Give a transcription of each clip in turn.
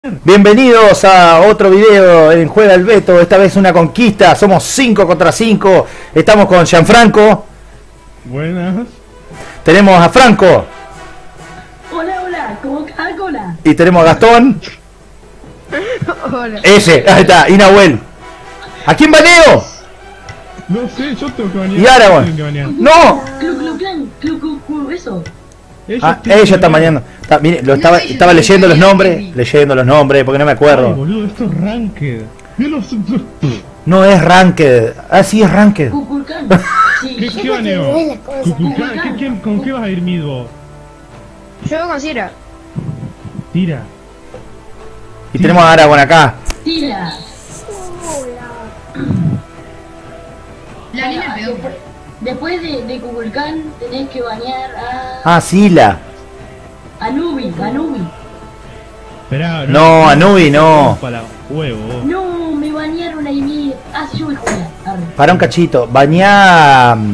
Bienvenidos a otro video en Juega el Beto, esta vez una conquista, somos 5 contra 5, estamos con Gianfranco. Buenas. Tenemos a Franco. Hola, hola, como Coca-Cola. Y tenemos a Gastón. Hola. Ese, ahí está, y Nahuel. ¿A quién baneo? No sé, yo tengo que banear. Y Aragorn. Tengo que banear. ¡No! Eso. Ella está baneando. Mire, estaba leyendo los nombres, porque no me Ay, acuerdo. boludo, esto es ranked. No es Ranked. Ah, sí es Ranked. Cuculcán. Sí. ¿Qué baneo? Cuculcán, ¿con qué vas a ir mid vos? Yo con Cira. Tira. Y tenemos a Aragorn acá. Tira. La niña peor. Después de Cuculcán tenés que bañar a Sila. Anubi. Esperá, No, Anubi no. Para huevo. No, me bañaron ahí mi. Ah, sí, yo voy a jugar. Arre. Para un cachito. Bañá. Apolo.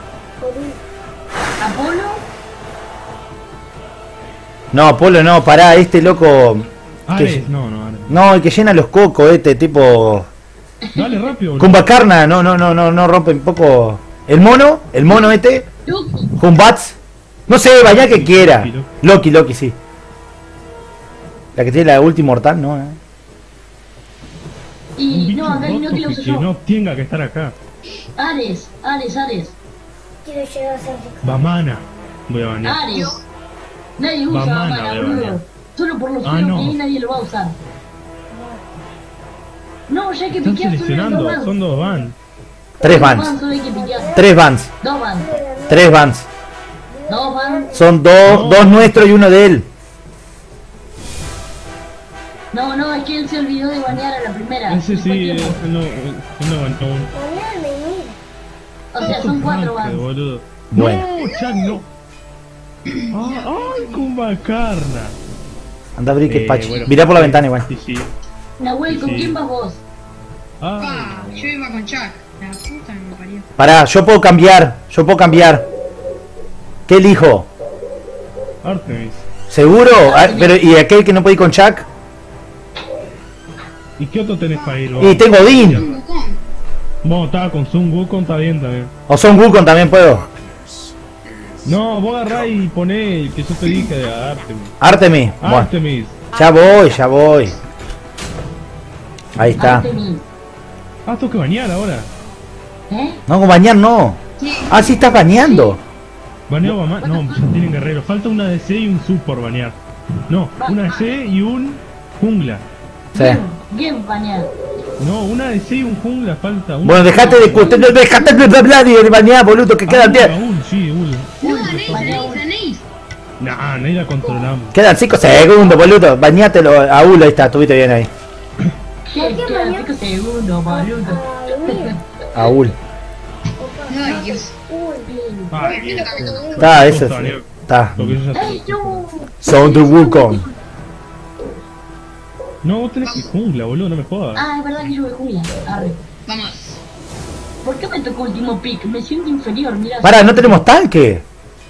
No, Apolo no, pará, este loco. Ares, no, Ares. No, el que llena los cocos, este tipo. Dale rápido, boludo. Kumbakarna, no rompe un poco. El mono este. Loki. Kumbats. No sé, vaya que quiera. Loki, sí. La que tiene la ulti mortal, ¿no? Un Y bicho no, acá hay no roto que lo uso que yo. no tenga que estar acá. Ares. Quiero llegar a ser Bamana. Voy a banear. Ares. Nadie usa Bamana, Bamana, voy a banear. boludo. Solo por los Ah, feos no. que hay nadie lo va a usar. No, ya hay que Están piquear seleccionando, son dos van. 3 bans. Solo hay que piquear. 3 bans. Dos bans. 3 bans. Dos bans. Son dos nuestros y uno de él. No, es que él se olvidó de banear a la primera. Ese No fue sí, tiempo. no baneó. O sea, son 4 Ranked, bans. boludo. Bueno. No, Chuck, no. Ay, Kumbakarna. Anda a abrir que Pachi. Bueno, Mirá por la ventana igual. Sí. Nahuel, ¿con Sí. quién vas vos? Ah, yo iba con Chuck. La puta me parió. Pará, yo puedo cambiar. ¿Qué elijo? Artemis. ¿Seguro? Ah, pero ¿y aquel que no puede ir con Chuck? ¿Y qué otro tenés para ir vos? Y tengo Odin. Vos estaba con Sun Wukong, está bien también. O Son Wukong también puedo. No, vos agarrá y poné el que yo te dije de Artemis. Artemis. Bueno, Artemis. ya voy. Ahí está. Artemis. Tengo que bañar ahora. ¿Eh? No, con bañar no. Ah, sí estás bañando. Baneo mamá. No, ya tienen guerrero. Falta una DC y un sub por banear. No, una DC y un jungla. Sí. Bien banear. No, una DC y un jungla falta. Bueno, dejate de hablar y de bañar, boludo, que quedan 10. Sí, uno. Anís. Nah, ni la controlamos. Quedan 5 segundos, boludo. Bañátelo a Ulo, ahí está, estuviste bien ahí. Quedan 5 segundos, boludo. A Ul. Ay, Dios. Ay, Dios. Está, eso sí. Está. Lo que yo ya ¡Ey, no! Son the Wukong. No, vos tenés que jungla, boludo, no me jodas. Ah, es verdad que yo voy jungla. Arre. Vamos. ¿Por qué me tocó último pick? Me siento inferior, mira. Pará, no tenemos tanque.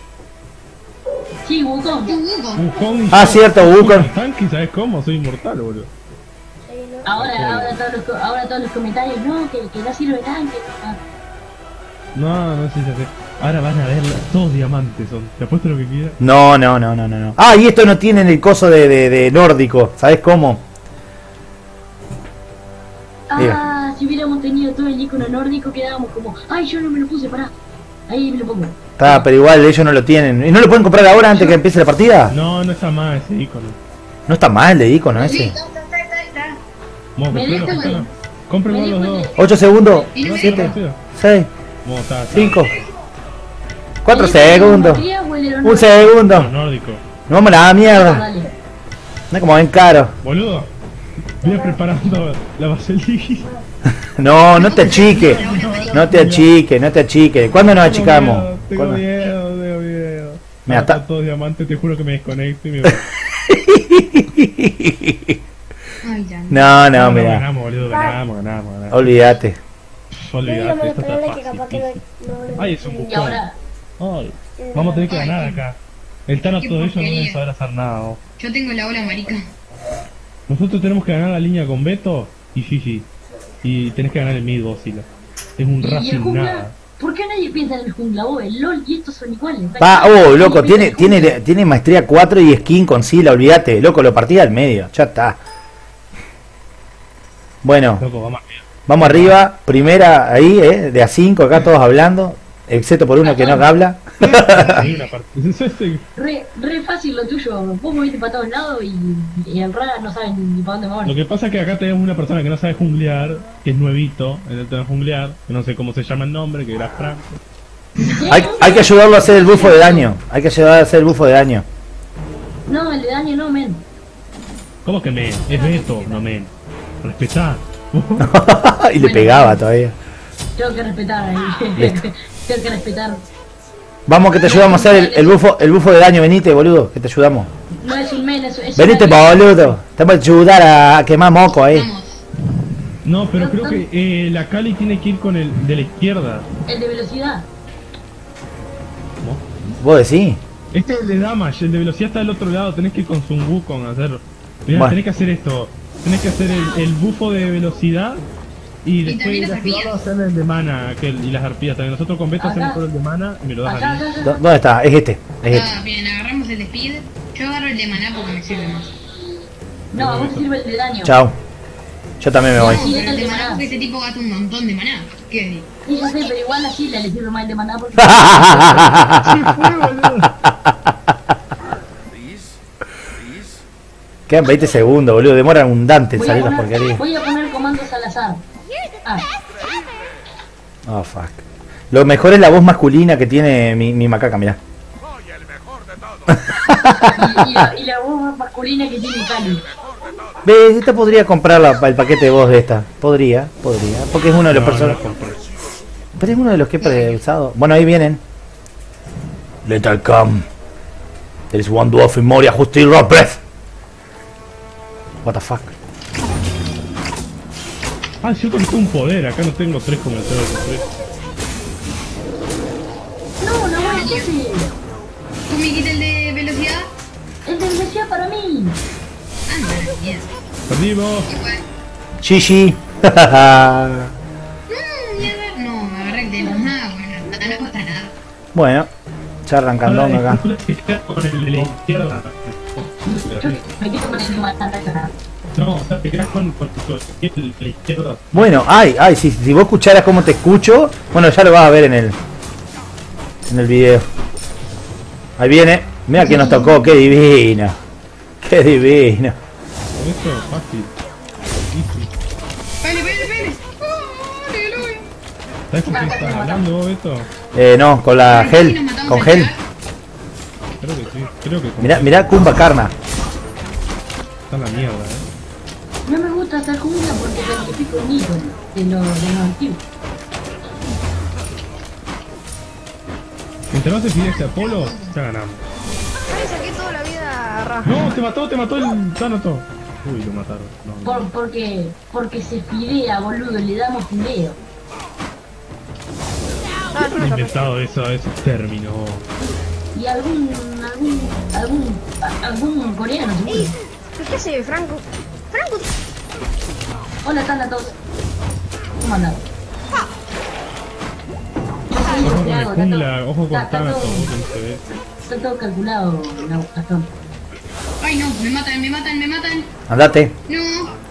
Sí, Wukong. Wukong y Ah, yo. cierto, Wukong. Tanque, ¿sabes cómo? Soy inmortal, boludo. Ahora todos los comentarios, no, que no sirve tanque. No sé si hace. Ahora van a ver, todos diamantes son. Te apuesto lo que quieras. No. Ah, y esto no tienen el coso de nórdico. ¿Sabes cómo? Ah, si hubiéramos tenido todo el icono nórdico quedábamos como, ay, yo no me lo puse, pará. Ahí me lo pongo. Está, pero igual ellos no lo tienen. ¿Y no lo pueden comprar ahora antes que empiece la partida? No está mal ese icono. No está mal el de icono ese. Vamos, Me compralo, dejo de- compralo. Cómprenlo me los dejo dos. de- 8 segundos. Y no me 7, Rápido. 6, Vamos, está. 5, 4 ¿El de segundos. Matías o el de los Un nórdicos? segundo. Nórdico. No vamos a la mierda. Dale. No como ven caro. Boludo. Voy preparando la vaselina. No te achique. No te achique. ¿Cuándo nos achicamos? Tengo ¿Cuándo? miedo. Mira, Está está- todo diamante, te juro que me desconecto y me voy. Ay, ya. No, mira. Ganamos, boludo, ganamos. Olvídate. Olvídate, esto está fácil. Ay, es un Y bucón. ahora, Ay, vamos a tener que ganar acá. El Thanos Qué todo ellos no porquería. deben saber hacer nada. vos. Yo tengo la ola marica. Nosotros tenemos que ganar la línea con Beto y Gigi. Y tenés que ganar el mid, Godzilla. Es un Y el Racing jungla, nada. ¿por qué nadie piensa en el jungla? Oh, el LOL y estos son iguales. Loco, Nadie piensa en el jungla. tiene maestría 4 y skin con Sila, olvídate, loco, lo partí al medio, ya está. Bueno, Loco, vamos arriba. vamos arriba, primera ahí, de a 5, acá todos hablando, excepto por uno que no habla. Hay una parte. Re fácil lo tuyo. Vos moviste para todos lados y el Ra no sabe ni para dónde Lo mover. que pasa es que acá tenemos una persona que no sabe junglear, que es nuevito en el tema de junglear, que no sé cómo se llama el nombre, que era Franco. Hay que ayudarlo a hacer el bufo de daño, hay que ayudar a hacer el bufo de daño. No, el de daño no, men. ¿Cómo que men? Es Beto, no men. Respetá. Y le pegaba todavía. Tengo que respetar ahí. Listo. Tengo que respetar. Vamos que te ayudamos a hacer el bufo de daño, venite, boludo, que te ayudamos. No es un men, es Venite, una- boludo, te vamos a ayudar a quemar moco ahí. Vamos. No, pero creo que la Cali tiene que ir con el de la izquierda. El de velocidad. Vos decís. Este es el de damage, el de velocidad está del otro lado, tenés que ir con Sun Wukong a hacerlo. Mirá, Bueno. tenés que hacer esto. Tenés que hacer el bufo de velocidad y después también las de ayudarlo a arpías. hacer el de mana y las arpías también. Nosotros con Beto Acá. hacemos todo el de mana y me lo das Acá, a mí. acá, acá. ¿Dónde está? Es este. Ah, bien, agarramos el de speed. Yo agarro el de maná porque me sirve más. No, a vos te sirve el de daño. Chao. Yo también me voy. Sí, Pero el de el de maná maná. porque ese tipo gasta un montón de maná. ¿Qué? Sí, ya sé, pero igual así le sirve más el de maná porque... Quedan 20 segundos, boludo. Demora un dante en Voy a salir las poner- porquerías. Voy a poner comandos al azar. Ah, Oh, fuck. Lo mejor es la voz masculina que tiene mi macaca, mirá. y la voz masculina que tiene Cali. Ve, esta podría comprar el paquete de voz de esta. Podría. Porque es uno de los personajes. Pero es uno de los que he usado. Bueno, ahí vienen. Lethal come. There is one dwarf in Moria who still raw breath. What the fuck. Ah, yo tengo un poder, acá no tengo 3 como el 0 con 3. No, no, bueno, ¿qué hace? ¿Tú me quitas el de velocidad? El de velocidad para mí. Anda, bien. Perdimos. Igual. Chichi. Ya agarré. No, me agarré el de maná. Bueno, no pasa nada. Bueno, ya arrancando acá. Con el de la izquierda. Yo me quedo con el de maná acá. No, o sea, te quedas con el de la izquierda. Bueno, si vos escucharas cómo te escucho, bueno, ya lo vas a ver en el video. Ahí viene. Mira quién nos tocó, qué divina. Qué divina. Con esto, fácil. Easy. Pele. ¡Oh, aleluya! ¿Sabes con quién estás hablando vos, Beto? No, con la gel. Con gel. Creo que sí, creo que con Mirá Kumba Karna. está en la mierda, No me gusta hacer jungla porque sacrifico un ícono de los antiguos. Mientras no se fide este Apolo, ya ganamos. Ay, saqué toda la vida a Rafa. No, te mató el Thanatos. Uy, lo mataron. No. Porque se fidea, boludo, le damos fideo. ¿Quién ha inventado ese término? Y algún coreano seguro. ¡Ey! ¿Qué hace Franco? ¡Franco! Hola, Thanatos. ¿Cómo andás? Ojo con el jungla, ojo con Está Thanatos, todo- que no se ve. Está todo calculado, Gastón. Ay, no, me matan. Andate. No.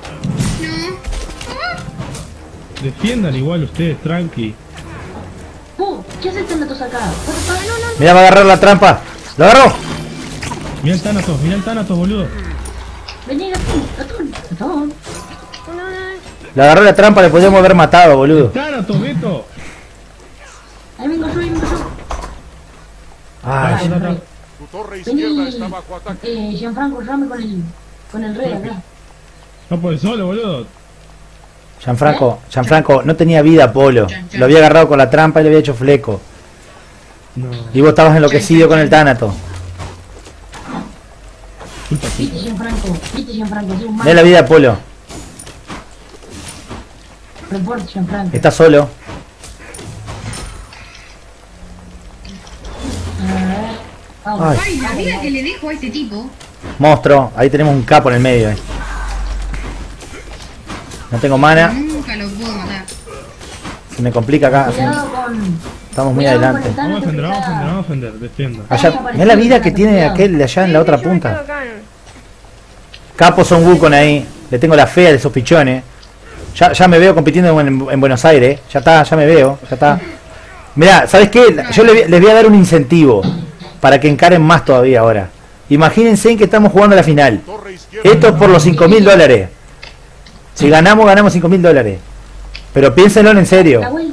Defiendan igual ustedes, tranqui. ¿Qué hace Thanatos acá? No. Mira, va a agarrar la trampa. ¡Lo agarró! Mirá el Thanatos, boludo. Vení, Gastón. Le agarró la trampa, le podríamos haber matado, boludo. Thanatos, Beto. Ahí vengo yo. Ay, Rey. Tu torre izquierda Vení, está bajo ataque. Gianfranco, llame con el rey acá. No puedes solo, boludo. Gianfranco, no tenía vida, Polo. Lo había agarrado con la trampa y le había hecho fleco. No. Y vos estabas enloquecido con el Thanatos. Culpa tuya. Viste, Gianfranco, sí, un Ve la vida, Polo. Reporte, Gianfranco. Está solo. Vamos. Ay. Ay, la vida que le dejo a este tipo. Monstruo. Ahí tenemos un capo en el medio. No tengo mana. Nunca lo puedo matar. Se me complica acá. Cuidado con... Estamos muy cuidado con adelante. el Vamos a Thanos que defender, vamos a defender, está- vamos a defender. Defiendo. Allá, mirá la vida que tiene aquel de allá en la Sí, otra yo me quedo punta. acá. Capo Son Wukong ahí. Le tengo la fea de esos pichones. Ya me veo compitiendo en Buenos Aires. Ya está, ya me veo. Ya está. Mirá, ¿sabes qué? Yo les voy a dar un incentivo para que encaren más todavía ahora. Imagínense en que estamos jugando la final. Torre izquierda. Esto es por los $5.000. Si ganamos, ganamos $5.000. Pero piénsenlo en serio. Nahuel.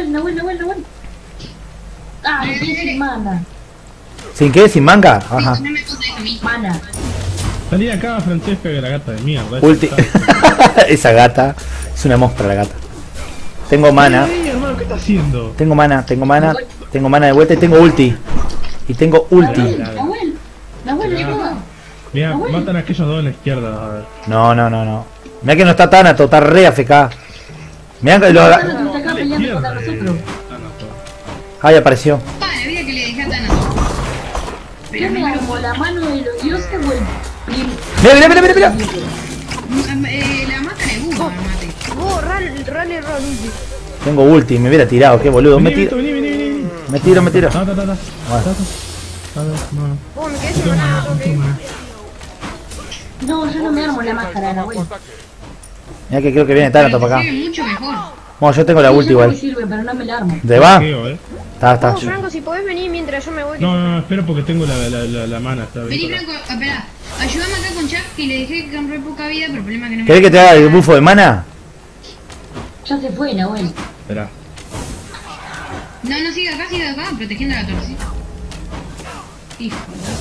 Ah, me quedé sin mana. ¿Sin qué? ¿Sin manga? Ajá. No me puse eso a mí. Mana. Salí de acá, Francesca, que la gata de mierda. Ulti. Esa gata. Es una monstruo la gata. Tengo mana. Ey, hermano, ¿qué está haciendo? Tengo mana de vuelta y tengo ulti. Y tengo ulti. Nahuel, ayuda. Mira, matan a aquellos dos en la izquierda. A ver. No. Mirá que no está Thanatos, está re AFK. Mirá que lo Thanos haga. está acá peleando contra nosotros. Ahí apareció. Pa, la vida que le dejé a Thanos. Yo me armo la mano de los dioses o el Mira. La mata de Búho, la mate. Vos, rally ulti. Tengo ulti, me hubiera tirado, qué boludo. Vení, Vito, vení. Me tiro. Ta. Bueno. A ver, no. Vos, me quedé sin maná, no tengo que ir. No, yo no me armo la máscara, Nahuel. Mirá que creo que viene Thanatos para acá. Se ve mucho mejor. Bueno, yo tengo la ulti Eso no me igual. sirve, pero no me la armo. ¿De va? Creo, Está. Vos, Franco, si podés venir mientras yo me voy. No, espero porque tengo la mana. Está Vení, bien. Franco, espera. Ayúdame acá con Chuck, que le dejé que compré poca vida, pero el problema es que no me... ¿Querés que te haga el bufo de mana? Ya se fue, Nahuel. Esperá. No, sigue acá, protegiendo a la torrecita. Hijo.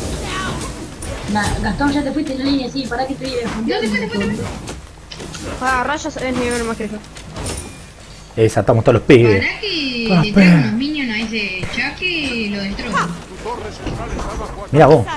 Gastón, ya te fuiste en la línea, sí, para que estoy No, te fue. Ah, Rayas es nivel más que yo. Esa, estamos todos los pibes. Para que le traiga unos minions a ese Chuck que lo destroza. Tu torre central está bajo ataque. Mira vos.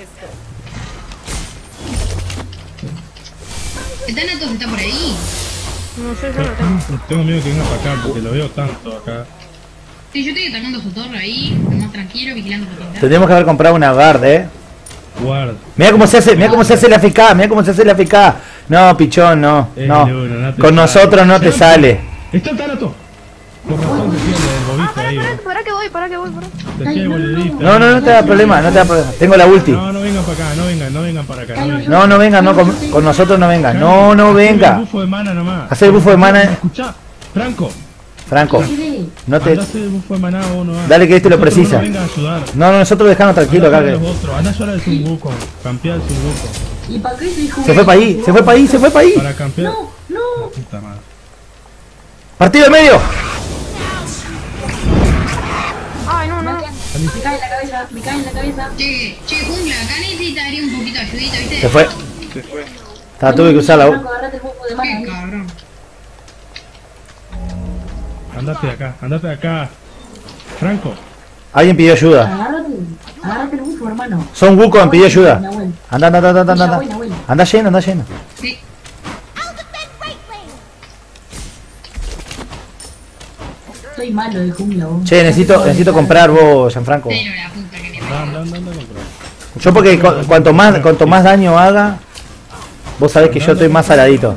El Thanatos está por ahí. No sé, yo no tengo. Tengo miedo que venga para acá porque lo veo tanto acá. Sí, yo estoy atacando su torre ahí, más tranquilo, vigilando su torre. Tendríamos que haber comprado una guard, Guarda. Mirá cómo se hace la FK, No, pichón, no. No te Con sale. nosotros no te sale. Está el Thanatos. Por razón decía el bobito ahí, Pará que voy. Decía el boludito. No te da problema, Tengo la ulti. No vengan para acá, no vengan para acá. No venga, con nosotros no venga. No Hacé venga. el bufo de mana nomás. Hacé el bufo de mana. Escuchá, Franco. Franco, no te. Andá a hacer el bufo de maná o no. Dale que este lo Nosotros precisa. No vengan a ayudar. No, nosotros dejamos tranquilo acá. Andá a los otros. Andá a ayudar al Sun Wukong. Campear al Sun Wukong. ¿Y para qué estoy jugando? Se fue para ahí. Para campear. No. Puta madre. Partido de medio. Ay, no. Me cae en la cabeza. Che, jungla, acá necesitaría un poquito de ayudita, ¿viste? Se fue. Tuve que usar la Franco, agarrate el bufo de mana. Qué cabrón. Andate de acá. Franco. Alguien pidió ayuda. Agarrate el bufo, hermano. Son Wukong pidió ayuda. Nahuel. Anda. Nahuel. Anda lleno. Sí. Soy malo de jungla, vos. Che, necesito comprar vos, Gianfranco. Pero la puta que le parió. Anda a comprar. Yo porque cuanto más daño haga, vos sabés que yo estoy más saladito.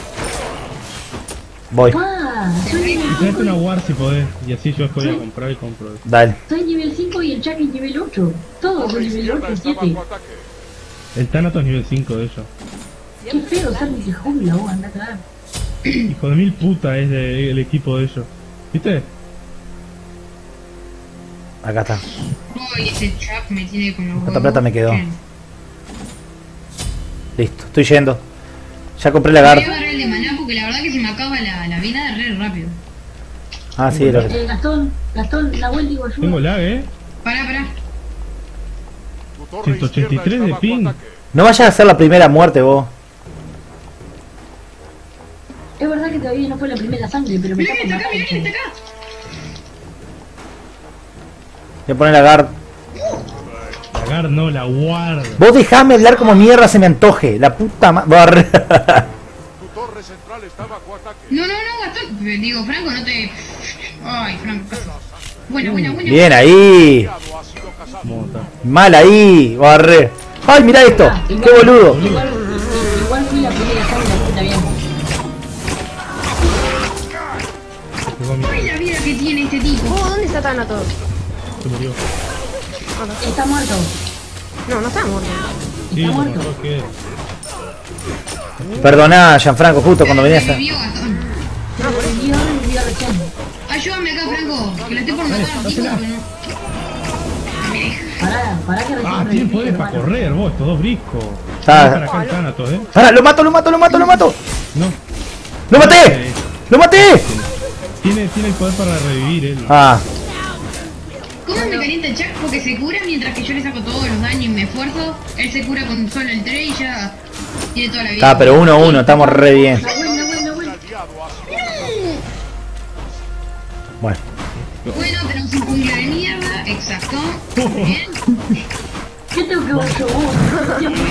Voy, Ah, soy Y nivel traete 5 una war si podés. Y así yo voy a comprar y compro. dale. soy nivel 5 y el Chuck es nivel 8. Todos son nivel 8 Está 7. bajo ataque. El Thanatos es nivel 5 de ellos. Qué feo ser de jungla, vos, anda a cagar. Hijo de mil puta es el equipo de ellos. ¿Viste? Acá está. Uy, ese Chuck me tiene con los ¿Cuánta huevos. plata me quedó? Bien. Listo, estoy yendo. Ya compré la Voy a guard. agarrar el de maná porque la verdad que se me acaba la vida re rápido. Ah, sí, lo que. Gastón, Nahuel, digo, ayuda. Tengo lag, Pará. Tu torre 183 izquierda está de bajo ping. ataque. No vayas a hacer la primera muerte vos. Es verdad que todavía no fue la primera sangre, pero me Mirá está que por está acá, matar. mirá que está acá. Voy a poner la guard. La guard no, la guard. Vos dejame hablar como mierda se me antoje. La puta madre. Tu torre central está bajo ataque. No, Gastón. Digo, Franco, no te... Ay, Franco, casi. Buena. Bien ahí. Ha sido cazado. ¿Cómo está? Mal ahí. Barre. Ay, mirá esto. Qué boludo. Igual fui la primera sangre, está bien. está Thanatos. Se murió. Está muerto. No, no está muerto. Sí, Está lo muerto. mató que. Perdoná, Gianfranco, justo cuando venías a... Revivió, Gastón. Revivió recién. Ayúdame acá, Franco, que lo estoy por matar, tipo, dásela. que no. Pará que recién Ah, tienen revivió, poderes para hermano. correr, vos, estos dos briscos. Ah. Para acá el Thanatos, ¡Para! ¡Lo mato! No. ¡Lo maté! ¡Lo maté! Tiene el poder para revivir él. Ah, ¿Cómo me calienta el Chuck? Porque se cura mientras que yo le saco todos los daños y me esfuerzo. Él se cura con solo el 3 y ya tiene toda la vida. está, pero 1-1, estamos re bien. Nahuel. Bueno, Bueno, tenemos un jungla de mierda, exacto. Bien. ¿Qué tengo que ver yo vos? Siempre.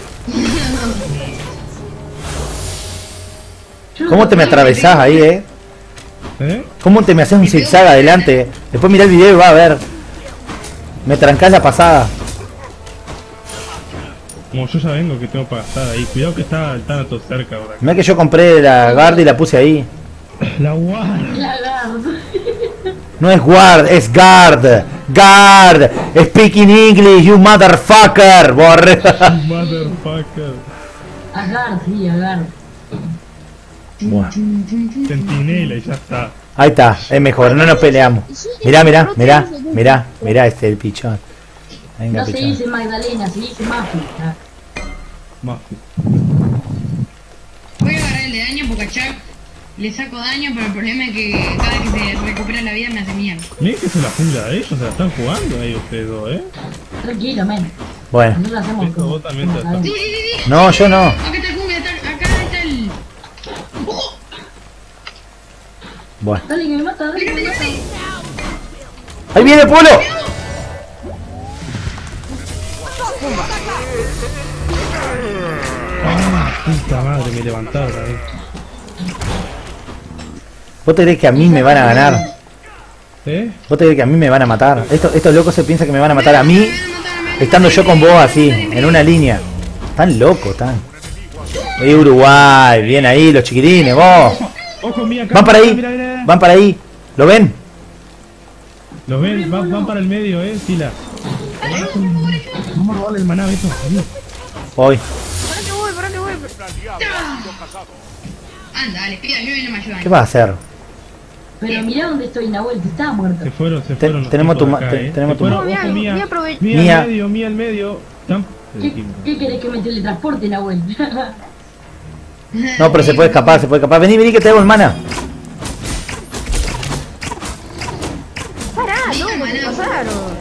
Yo no ¿cómo te me atravesás ahí, ¿Eh? ¿Cómo te me haces un zigzag adelante? Después mirá el video y va a ver. Me trancás la pasada. Como yo ya vengo que tengo para gastar ahí. Cuidado que está el Thanatos cerca ahora. Mirá que yo compré la guard y la puse ahí. La guarda. La gardo. No es guard, es guard. Guard. Speaking English, you motherfucker. Borre. Motherfucker. Agar, sí, agar. Bueno, Centinela y ya está. ahí está, es mejor, no nos peleamos. Mirá este el pichón. Venga, No se pichón. dice Magdalena, se dice Mafi. Más. Voy a agarrar el de daño porque a Chuck le saco daño, pero el problema es que cada vez que se recupera la vida me hace mierda. Miren que es la jungla de ellos, se la están jugando ahí ustedes dos, Tranquilo, men. Bueno, No lo hacemos Esto vos también te sabemos. Sí, sí, sí, sí. no, yo no. Acá está el jungla, acá está el... ¡Oh! Bueno, Dale que me mata, dale que me mata. ahí viene Polo. Ah, puta madre, me levantaron ahí. ¿Vos te crees que a mí me van a ganar? ¿Eh? ¿Vos te crees que a mí me van a matar? Estos locos se piensan que me van a matar a mí, estando yo con vos así, en una línea. Están locos, están. Ahí Uruguay, bien ahí los chiquilines, vos. Ojo, mira acá. Van para ahí, Mira, mira. van para ahí. ¿Lo ven? Los ven, van para el medio, Sila. Vamos a robarle el maná, Beto. Adiós. Voy. Pará que voy. Anda, dale, pida, yo y no me ayudan. ¿Qué vas a hacer? Pero mirá dónde estoy, Nahuel, que estaba muerto. Se fueron los tenemos tipos tu de ma- acá, te- tenemos Se tu fueron, ma- ojo, Voy a Mía aprovechar. Mía Mía. al medio. Están- ¿Qué querés que me teletransporte, Nahuel? No, pero se puede escapar, Vení que te hago el mana. Pará, no, me pasaron.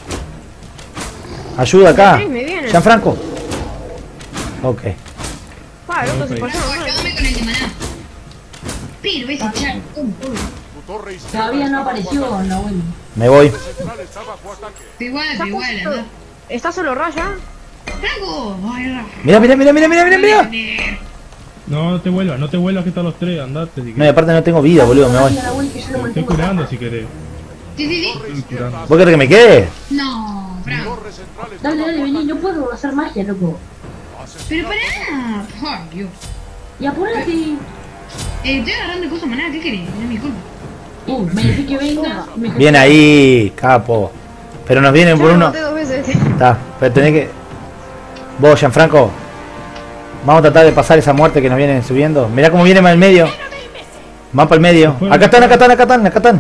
Ayuda acá. Sí, me viene. Gianfranco. Ok. Pa, el otro se Ok. pasó. Ayúdame con el de maná. Pero ese Chuck... Tu torre izquierda Todavía no está bajo apareció, ataque. Nahuel. Me voy. Tu torre central está bajo ataque. Igual, anda. Está solo Raya. Franco, ay, Mira. No te vuelvas que están los tres, andate. Si No, y querés. aparte no tengo vida, boludo, me voy. Nahuel, que yo lo Te estoy mantengo curando acá. si querés. Sí, sí, sí. Estoy curando. ¿Vos querés que me quede? No, Franco. Torre central está Dale, bajo vení, ataque. no puedo hacer magia, loco. Pero pará. Ay, Dios. Y apurate. Estoy agarrando cosas maná, ¿qué querés? No es mi culpa. Me decís que venga. y me- Bien ahí, capo. Pero nos vienen por Yo lo uno. maté 2 veces. Está, pero tenés que. Vos, Gianfranco. Vamos a tratar de pasar esa muerte que nos vienen subiendo. Mirá cómo vienen para el medio. Van para el medio. Acá están.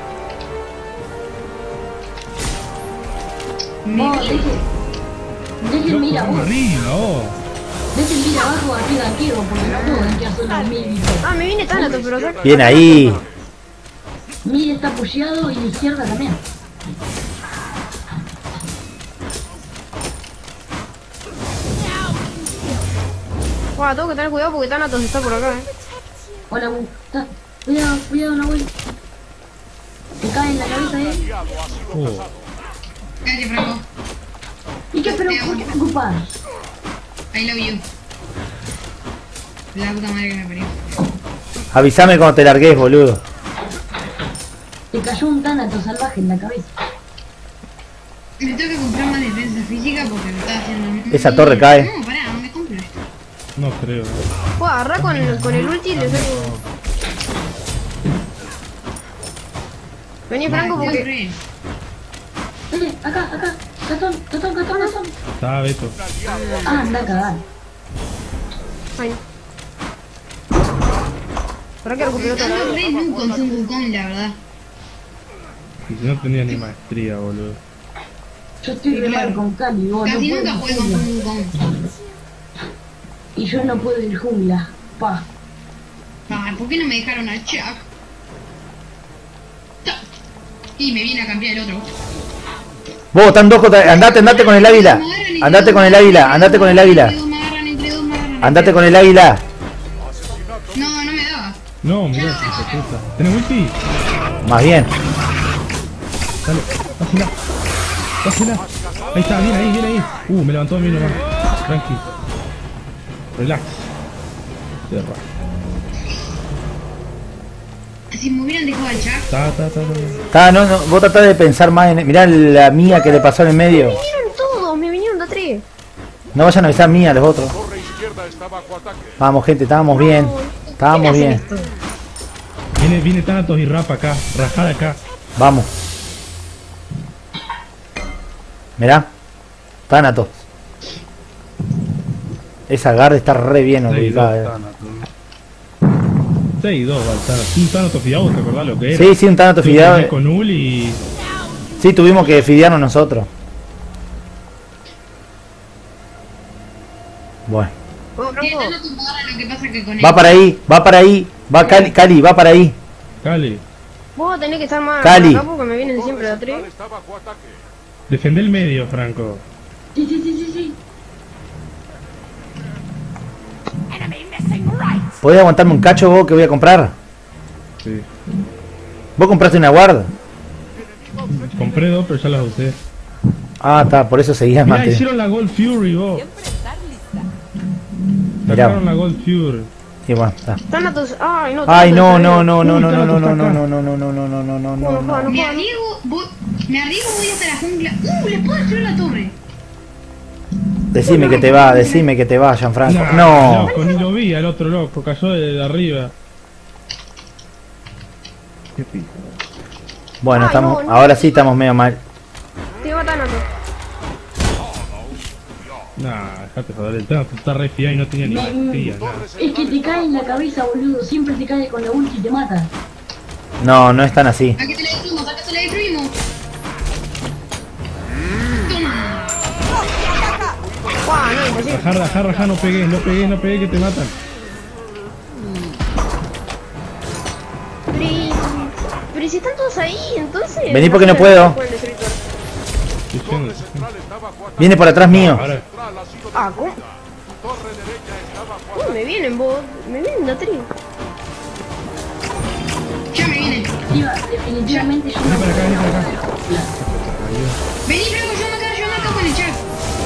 Vos, dejen mira, Vamos vos. arriba, vos. Dejen mira abajo aquí ganquero, porque no puedo ganquear solo a mí. Ah, me viene Thanatos, pero acá. Bien ahí. Mire está pusheado y la izquierda también. Guau, tengo que tener cuidado porque Thanatos está por acá, Hola, Bu. Cuidado, Nahuel. Te cae en la cabeza, Oh. Cállate, Franco. ¿Y qué? Pero, ¿por qué te ocupas? I love you. La puta madre que me parió. Avísame cuando te largues, boludo. Te cayó un tánato salvaje en la cabeza. Me tengo que comprar más defensa física porque me está haciendo... Esa torre cae. No, pará, no me compro esto. No creo. Puedo agarrar con el ulti y le saco. Vení, Franco, porque... Re. Acá. Gastón. Está Beto. Ah, anda a cagar. Ay. ¿Para qué recuperó toda la Ando vida? re nu con Sun Wukong, la verdad. Y si no tenía ni maestría, boludo. Yo estoy re mal con Cali, vos. Casi no nunca puedo juego con ir Sun Wukong. Y yo no puedo ir jungla. Pa. Ay, ¿por qué no me dejaron al Chuck? Y me viene a cambiar el otro. Vos, están dos contra... Andate con el águila. Andate con el águila. Entre dos me agarran. Andate con el águila. No, no me daba. No, mirá, hijo de puta. ¿Tenés ulti? Más bien. Dale, dásela. Ahí está, bien ahí. Me levantó a mí nomás. Tranqui. Relax. Cierra. Si me hubieran dejado al Chuck. No, vos tratás de pensar más en... Mirá la mía que le pasó en el medio. Vinieron todos, me vinieron de atrás. No vayan a avisar mía los otros. Torre izquierda está bajo ataque. Vamos, gente, estábamos bien. Estábamos bien. Viene Thanatos y rapa acá. Rajada acá. Vamos. Mirá. Thanatos. Esa guarda está re bien ubicada. 6-2 va el Thanatos. Un Thanatos fideado, ¿te acordás lo que era? Sí, un Thanatos fideado. Con Ul y... Sí, tuvimos que fidearnos nosotros. Bueno. Vamos, Tiene Franco. tanto tu ahora, lo que pasa que con él. Va para ahí. Va Cali, va para ahí. Cali. Vos tenés que estar más Cali. acá porque me vienen siempre de atrás. Central está bajo ataque. Defendé el medio, Franco. Sí. ¿Podés aguantarme un cacho vos que voy a comprar? Sí. ¿Vos compraste una guarda? Compré 2, pero ya las usé. Ah, está, por eso seguías Mirá, más. hicieron la Gold Fury, vos. Mirá. Sacaron la Gold Fury. Y bueno, está. Están a tus... Ay, no. Ay, no. Uy, Me arriesgo, voy hasta la jungla. Les puedo destruir la torre. Decime que te va, Gianfranco. Nah, No. loco, ni lo vi al otro loco, cayó de arriba. Qué pico. Bueno, Ay, estamos, no. ahora sí estamos medio mal. Te va Thanatos. Nah, dejate joder, el tema está re fiado y no tenía ni maestría, nada. Es que te cae en la cabeza, boludo. Siempre te cae con la ulti y te mata. No es tan así. ¿A qué te la destruimos? ¿A qué te la destruimos? Toma. Guau, no, imposible. Rajá, no pegué que te matan. Pero si están todos ahí, entonces... Vení porque no puedo. Estoy yendo. Central está bajo ataque. Viene por atrás mío. Ahora, Central ha sido Ah, ¿cómo? Tu torre derecha está bajo Uy, me vienen vos. Me vienen de atrás. Ya me viene. Tío, definitivamente yo no vení para acá. Vení, Franco, yo me acabo con el Chuck.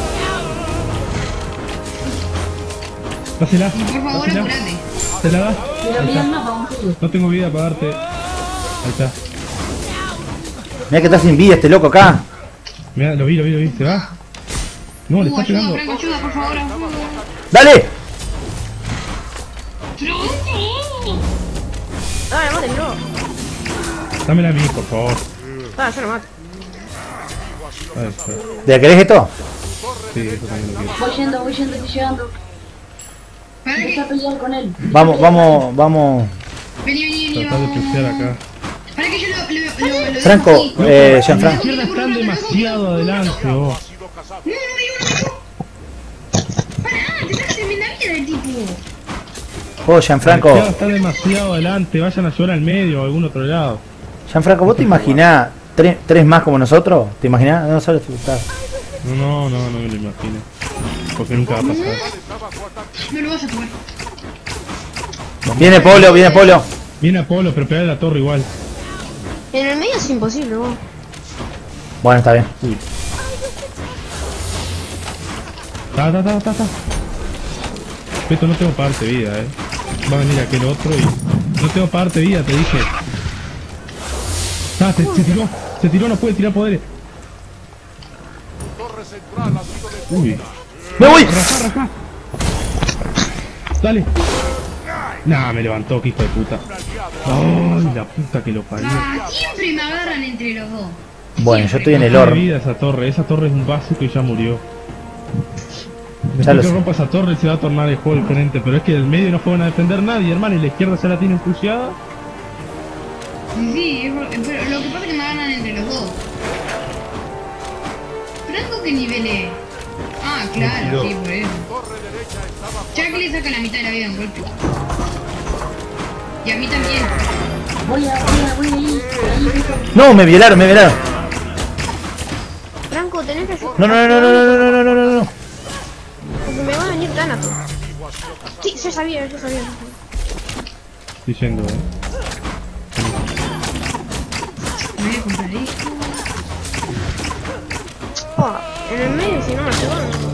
dásela. Por favor, Dásela. apurate. ¿Te la das? Pero mira el mapa, boludo. No tengo vida para darte. Ahí está. Mira que está sin vida este loco acá. Mirá, lo vi. ¿Se va? No, le está Ayuda, pegando. Franco, ayuda, por favor, ayuda. ¡Dale! Dale, mátenlo. Dámela a mí, por favor. Ah, yo lo mato. Ahí está. ¿De querés esto? Sí, eso también lo quiero. Voy yendo, estoy llegando. ¿Para Empecé a qué? pelear con él. Vamos. Vení, Tratar de pusear acá. Para que yo lo Franco, dejo así. La Gianfranco. izquierda están demasiado adelante, vos. ha sido cazado. No, pará, te estás tremenda vida el tipo. Oh, La Gianfranco. izquierda está demasiado adelante. Vayan a ayudar al medio o a algún otro lado. Gianfranco, ¿vos te imaginás tres más como nosotros? ¿Te imaginás? No sabes disfrutar. No me lo imagino. Porque nunca va a pasar. No lo vas a tomar. Viene Polo. Viene Apolo, pero pegale la torre igual. En el medio es imposible, vos. Bueno, está bien. Uy. Ta. Peto, no tengo para darte vida, Va a venir aquel otro y... No tengo para darte vida, te dije. Se tiró, no puede tirar poderes. Torre central ha sido destruida. Uy. ¡Me voy! Rajá. Dale. Nah, me levantó, que hijo de puta. Ay, la puta que lo parió. Ah, siempre me agarran entre los dos. Bueno, yo estoy en el No tiene horno. vida esa torre es un básico y ya murió. Ya Después lo que sé. rompa esa torre se va a tornar el juego diferente, pero es que del medio no juegan a defender nadie, hermano, y la izquierda se la tiene impulsada. Sí, pero lo que pasa es que me agarran entre los dos. ¿Franco qué nivel es? Ah, claro, sí, por eso. Jack le saca la mitad de la vida en golpe. Y a mí también. Voy ahí. No, me violaron, me violaron. Franco, tenés que hacer. No, no, no, no, no, no, no, no, no, no. Porque me va a venir Thanatos. Sí, yo sabía. Estoy yendo, Me voy a comprar esto. Oh, en el medio, si no me ayudan.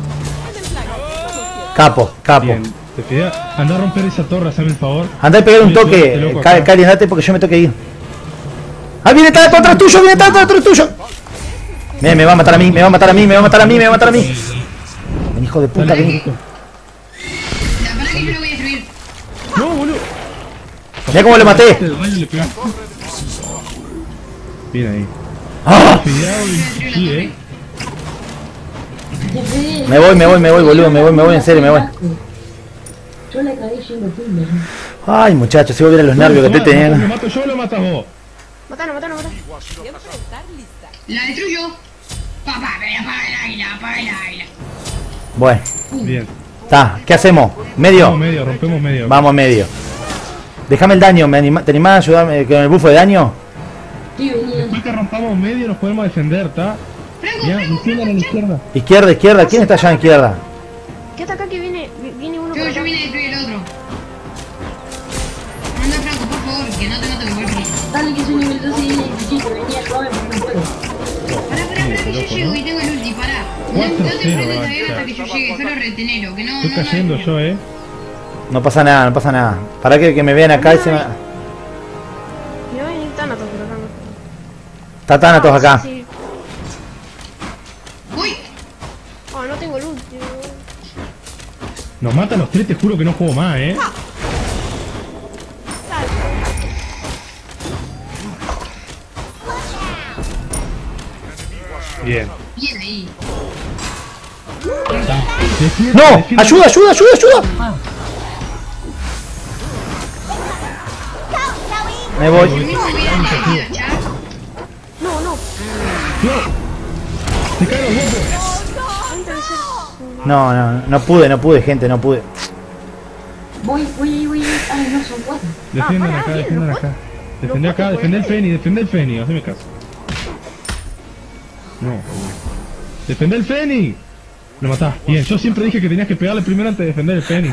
Capo, capo. Bien, te pedía, anda a romper esa torre, hazme el favor. Andá a pegar un Voy a toque, ayudarte, loco, acá. Cali, andate porque yo me tengo que ir. ¡Ah, viene Thanatos atrás tuyo! ¡Viene Thanatos atrás tuyo! Me va a matar a mí, me va a matar a mí, me va a matar a mí, me va a matar a mí. Ven, hijo de puta, Dale, ven. loco. La verdad que yo lo voy a destruir. No, boludo. Mirá cómo lo maté. El rayo le pegaste. Bien ahí. ¡Ah! Cuidado y sí, Me voy, boludo, me voy, en serio, me voy. Yo la cagué yendo tumba. Ay, muchachos, si vos vieras los nervios que estoy ¿Lo teniendo. mato yo o lo matas vos? Matalo. La destruyo. Papá, apaga el águila. Bueno, Bien. está, ¿qué hacemos? ¿Medio? Vamos medio, rompemos medio. Vamos a medio. Déjame el daño, ¿te animás a ayudarme con el buffo de daño? Estoy venido. Después que rompamos medio nos podemos defender, ¿está? Franco, Ya, izquierda a la izquierda. Izquierda, ¿quién está allá a la izquierda? Quédate acá que viene uno por Yo acá. vine a destruir el otro. Anda, Franco, por favor, que no te mato con golpe. Dale que soy nivel 12 y chico, venía a ayudarme porque no puedo. Pará, que yo llego y tengo el ulti, pará. No te 4-0, enfrentes a él va, hasta que yo llegue, solo retenelo, que no. Estoy cayendo yo, No pasa nada. Para que me vean acá y se me... Me va a venir Thanatos por acá. Está Thanatos acá. Sí. Uy, Oh, no tengo luz, tío. Nos matan los tres, te juro que no juego más, Bien. bien ahí. ¡No! ¡Ayuda! Me voy. El mismo vida en la vida, chat. No. ¡Te caen los huevos! No pude, gente, no pude. Voy. Ay, no, son 4. Defiendan pará, acá, bien, defiendan los acá. Defendé acá, defendé el Feni, haceme caso. No. Defendé el Feni. Lo matás. Bien, yo siempre dije que tenías que pegarle primero antes de defender el Feni.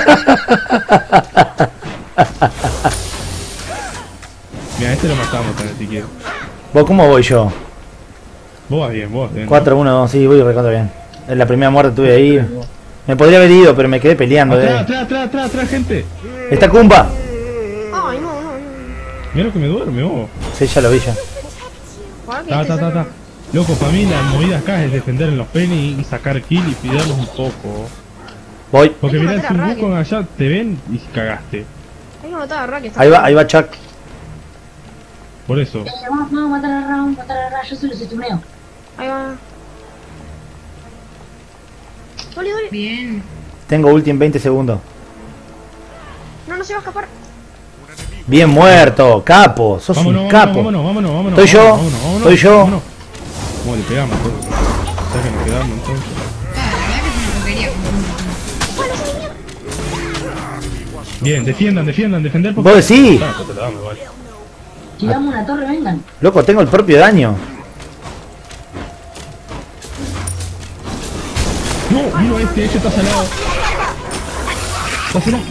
Mira, este lo matamos también si quieres. ¿Vos cómo voy yo? Vos vas bien. 4, 1, 2, sí, voy recontra bien. En la primera muerte tuve ahí. Me podría haber ido, pero me quedé peleando. Atrás, gente. ¡Está Kumba! Ay, no. Mira lo que me duerme, vos. Sí, ya lo vi ya. Para que Ta. Loco, para mí la movida acá es defender en los Penny y sacar kill y cuidarlos un poco. Voy. Porque Hay que mirá, matar a el Sunwukong allá te ven y cagaste. Hay que matar a Ra que está. Ahí va Chuck. Por eso. Vamos a matar a Ra, yo solo se tuneo. Ahí va. Dale. Bien. Tengo ulti en 20 segundos. No se va a escapar. Bien muerto, capo. Sos un capo. Vámonos. Estoy yo. Vámonos. ¿Cómo le pegamos? Ya que nos quedamos entonces. Ah, la verdad que es una porquería. Bien, defiendan, defender. ¿Vos decís? Ah, te la damos, vale. Tiramos una torre, vengan. Loco, tengo el propio daño. No, vino este está salado. Está salado.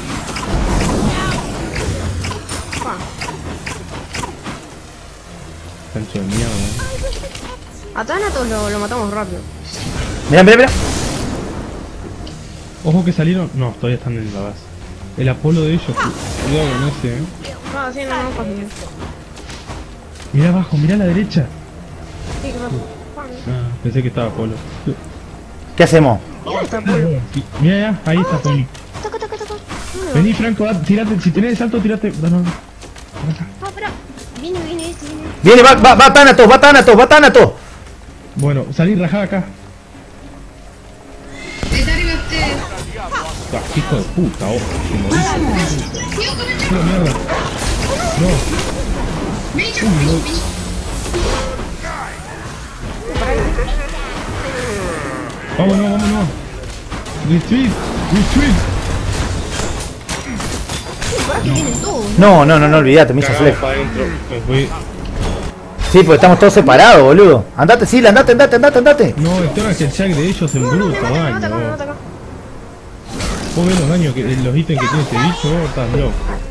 Cancho de mierda. A Thanatos lo matamos rápido. Mirá. Ojo que salieron. No, todavía están en la base. El Apolo de ellos. Cuidado con ese, No, sí, no, fácil. Mirá abajo, mirá a la derecha. Sí, ¿qué pasa? Ah, pensé que estaba Apolo. ¿Qué hacemos? ¿Dónde está Polo? Mirá, ahí está Apolo. Toca. me Vení, Franco, tirate. Si tenés salto, tirate. No. Ah, espera. Viene este, viene. Viene, va Thanatos. Bueno, salí, rajá acá. Está arriba ustedes. Ah, hijo de puta, ojo. Que morís. Cuidado con el Jack. No, mierda. No. Vení, Jack, vení. Vámonos. Retreat. Para que vienen todos. No, olvídate, me hizo flex. Para adentro. Me fui. Sí, porque estamos todos separados, boludo. Andate, Sila, andate. No, el tema es que el Jack de ellos en bruto No daño. ataca, no ataca. Vos ves los daños, los ítems que tiene este bicho, vos estás loco.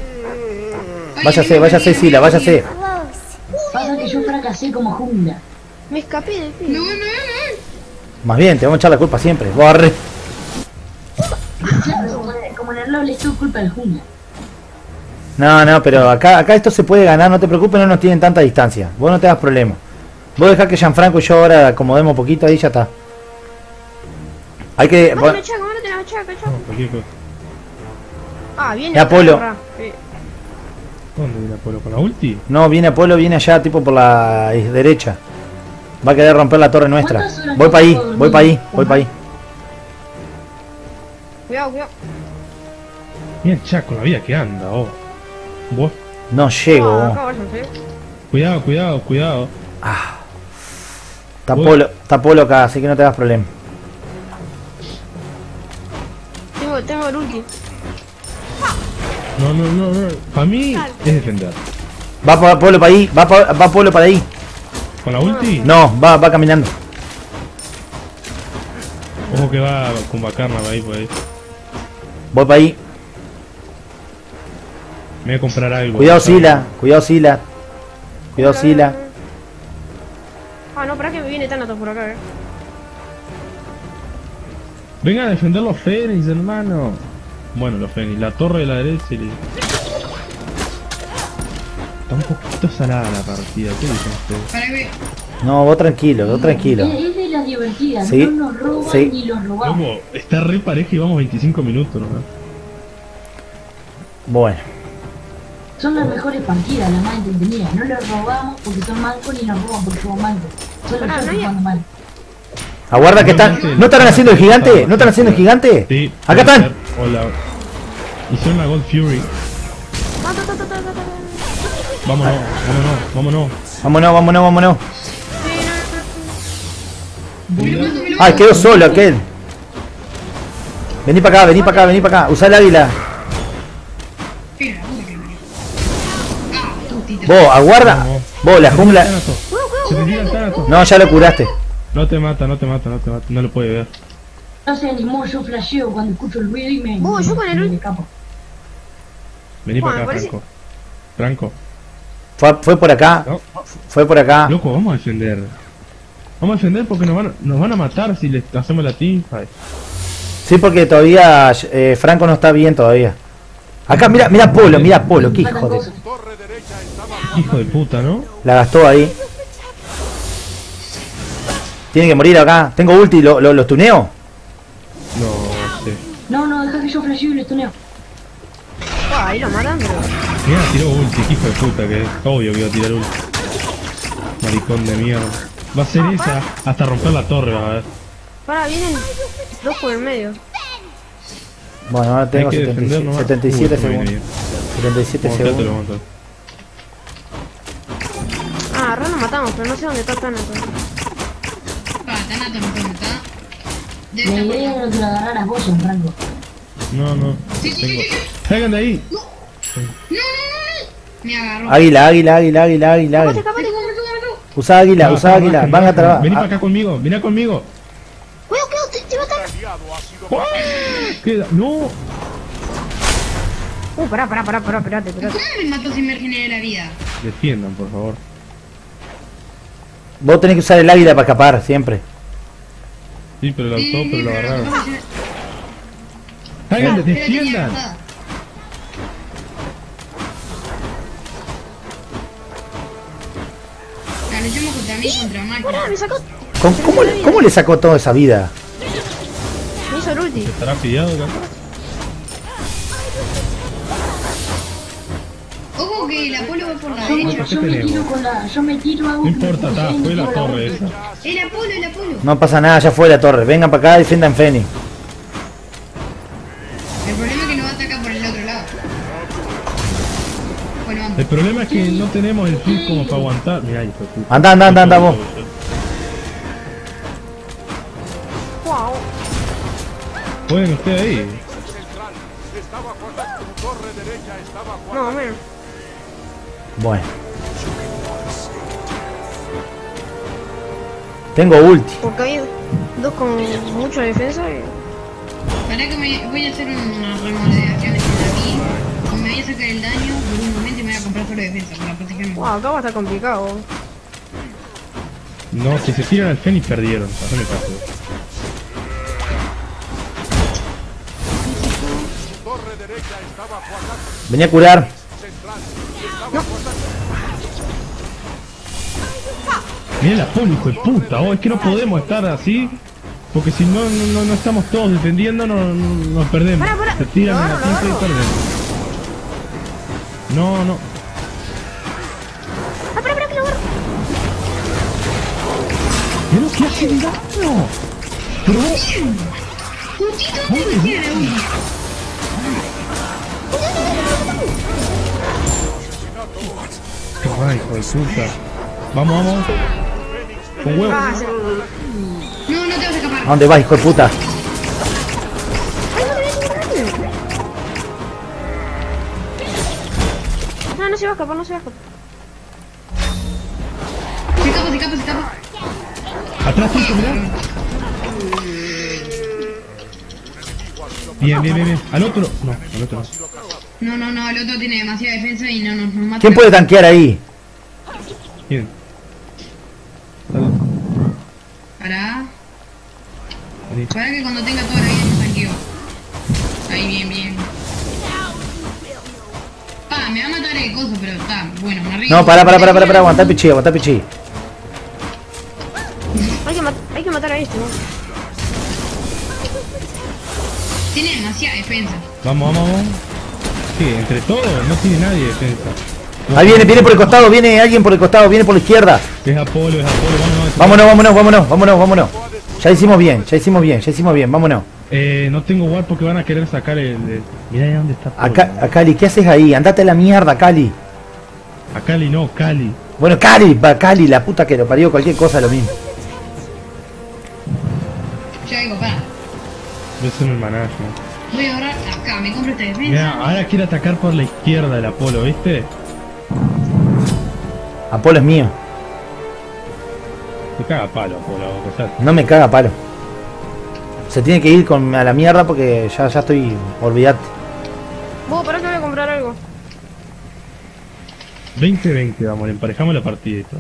Váyase, Sila, váyase. Pasa que yo fracasé como jungla. Me escapé del Me film. voy. Más bien, te vamos a echar la culpa siempre. Vos arre. Claro, como en el LoL es todo culpa del jungla. No, pero acá esto se puede ganar, no te preocupes, no nos tienen tanta distancia. Vos no te das problema. Vos dejá que Gianfranco y yo ahora acomodemos un poquito ahí y ya está. Hay que... Mátame, Chaco, Chaco. No, cualquier cosa. Ah, viene. Y Apolo. ¿Dónde viene Apolo? ¿Con la ulti? No, viene Apolo, viene allá tipo por la derecha. Va a querer romper la torre nuestra. ¿Cuántas horas Voy para ahí, puedo dormir? voy para ahí. Cuidado. Mira el Chaco, la vida que anda, oh. Vos. No llego. Ah, vos. acá váyanse. Cuidado. Está Polo acá, así que no te das problema. Tengo el ulti. No. Para mí es defender. Va Polo para ahí, va Polo para ahí. ¿Con la ulti? No, va caminando. Ojo que va con Bacarna ahí por ahí. Voy para ahí. Me voy a comprar algo. Cuidado Sila. Ah, no, para que me viene Thanatos por acá, Venga a defender los Fénix, hermano. Bueno, los Fénix, la torre de la derecha y... Está un poquito salada la partida, ¿qué dicen ustedes? Para que No, vos tranquilo. Es de las divertidas, Sí, no nos roban sí. ni los robamos. Loco, está re pareja y vamos 25 minutos, ¿no? Bueno. Son las mejores partidas, las más entretenidas. No los robamos porque son mancos ni nos roban porque somos mancos. Son los que jugando mal. Aguarda que están... ¿No están haciendo el gigante? ¿No están haciendo el gigante? Sí. Acá están. Hola. Hicieron la Gold Fury. Vámonos. Ay, quedó solo aquel. Vení para acá. Usá el águila. Pero la puta que parió. Ah, tutita. Vos, aguarda. Vos, la jungla... Se te tira el Thanatos. No, ya lo curaste. No te mata, no lo puede ver. No se animó, yo flasheo cuando escucho el ruido y me... Yo con el me ulti. escapo. Vení Bueno, para acá, me parece- Franco. Fue por acá. No. Fue por acá. Loco, vamos a defender. Vamos a defender porque nos van a matar si le hacemos la teamfight. Sí, porque todavía Franco no está bien todavía. Acá, mira Polo, qué hijo de... Torre derecha estaba Hijo de puta, ¿no? La gastó ahí. Tiene que morir acá. Tengo ulti, ¿lo tuneo? No sé. No, deja que yo flasheo y lo estuneo. Ah, ahí lo matan, pero... Mira, tiró ulti, qué hijo de puta que es. Obvio que iba a tirar ulti. Maricón de mierda. Va a ser esa hasta romper la torre, va a ver. Vienen dos por el medio. Bueno, ahora tengo Hay que defender nomás. 77 esto viene segundos. bien. 77 Vamos, ya te lo segundos. mato. Ah, ahora lo matamos, pero no sé dónde está Thanatos. Thanatos no puede matar. La Debe estar por idea la... era que lo agarraras vos, Franco. No. Sí. Salgan de ahí. No. Me agarró. Águila. Escapate. Usá águila. Baja, Van a trabar. Vení para acá conmigo, vení conmigo. Cuidado, te matan. aliado ha sido Queda. No. Espérate. ¿Cómo me mató si me regeneré la vida? Defiendan, por favor. Vos tenés que usar el águila para escapar, siempre. Sí, pero lo Sí, auto, pero lo pero agarraron. lo que pasa es Salgan, que- defiendan. La luchamos contra mí, contra máquina. Me sacó. ¿Cómo le sacó toda esa vida? Me hizo el ulti. ¿Estará pillado acá? Ojo que el Apolo va por la Yo derecha. me tiro con la... Yo me tiro hago No importa, está, fue la torre esa. El Apolo, el Apolo. No pasa nada, ya fue la torre. Vengan para acá y defiendan Fénix. El problema es que nos va a atacar por el otro lado. Bueno, vamos. El problema es que no tenemos el flip como para aguantar. Mirá, hijo de puta. Anda vos. Wow. Pueden ustedes ahí. Central. Estaba cuando tu torre derecha estaba No, cuando... menos. Bueno. Tengo ulti. Porque hay dos con mucha defensa y... Para que me voy a hacer unas remodelaciones aquí. Y me voy a sacar el daño por un momento y me voy a comprar solo defensa para protegerme. Wow, acá va a estar complicado. No, si se tiran al Fénix perdieron. Haceme caso. Tu torre derecha estaba cuando... Venía a curar. Central. Estaba cuando... Mirá la poli, hijo de puta. Oh, es que no podemos estar así. Porque si no estamos todos defendiendo, nos perdemos. Para. Se tiran en la No, punta y no. perdemos. No. Para, que lo agarro. Pero que hace el daño. Pero vos... Justito antes de que la última. Qué guay, hijo de puta. Vamos. Con huevo. Ah, sí. No, no te vas a escapar. ¿A dónde vas, hijo de puta? No se va a escapar, no se va a escapar. Se escapa. Atrás, hijo, mirá. Bien. Al otro. No, al otro no. No, el otro tiene demasiada defensa y no nos mata. ¿Quién puede tanquear ahí? Bien. Dale. Vení. Para que cuando tenga toda la vida me tanqueo. Ahí, bien. Me va a matar el coso, pero está, bueno, me arriesgo. No, para, aguantá pichi. Hay que matar a este, ¿no? Tiene demasiada defensa. Vamos. Sí, entre todos no tiene nadie defensa. Ahí viene por el costado, viene alguien por el costado, viene por la izquierda. Es Apolo, Vámonos. Ya hicimos bien, vámonos. No tengo guard porque van a querer sacar mirá de dónde está Apolo. A Cali, ¿qué haces ahí? Andate a la mierda, Cali. A Cali no, Cali. Bueno, Cali, la puta que lo parió, cualquier cosa lo mismo. Ya digo, para. Yo soy el manager. Voy a ahorrar acá, me compro esta defensa. Mirá, ahora quiere atacar por la izquierda el Apolo, ¿viste? Apolo es mío. Te caga palo, Apolo, o sea, No me caga palo. Se tiene que ir a la mierda porque ya estoy... Olvidate. Vos, pará que voy a comprar algo. 20-20, vamos, le emparejamos la partida y todo.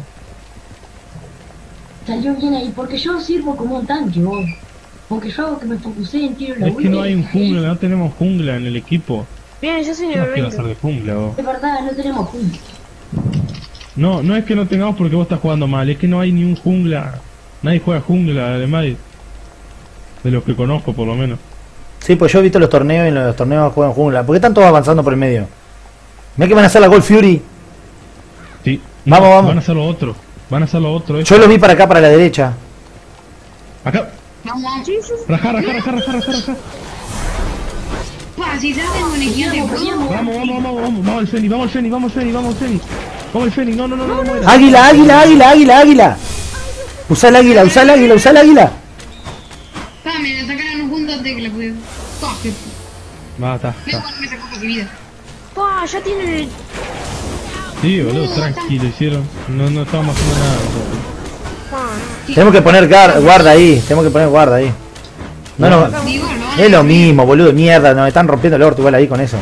Salió bien ahí, porque yo sirvo como un tanque, vos. Porque yo hago que me focusé en tiro la Es que no hay un jungla, no tenemos jungla en el equipo. Bien, yo soy No nivel quiero 20. hacer de jungla, vos. Es verdad, no tenemos juntos. No es que no tengamos porque vos estás jugando mal, es que no hay ni un jungla. Nadie juega jungla, además de los que conozco por lo menos. Sí, pues yo he visto los torneos y en los torneos juegan jungla. ¿Por qué están todos avanzando por el medio? Mira que van a hacer la Gold Fury. Sí. Vamos. Van a hacer lo otro. Yo los vi para acá, para la derecha. Acá. Vamos. Sí. Rajá. Si se hacen con equipo de pro. Vamos al Fénix. Vamos al Fénix. No muera. Águila. Usa el águila. Me la sacaron juntos antes de que la pude. Está. Me sacó poca vida. Pa, ya tienen el... Sí, boludo, tranquilo, hicieron. No estábamos haciendo nada. Tenemos que poner guarda ahí. No. Digo, no. Es lo mismo, boludo de mierda. Nos están rompiendo el orto igual ahí con eso.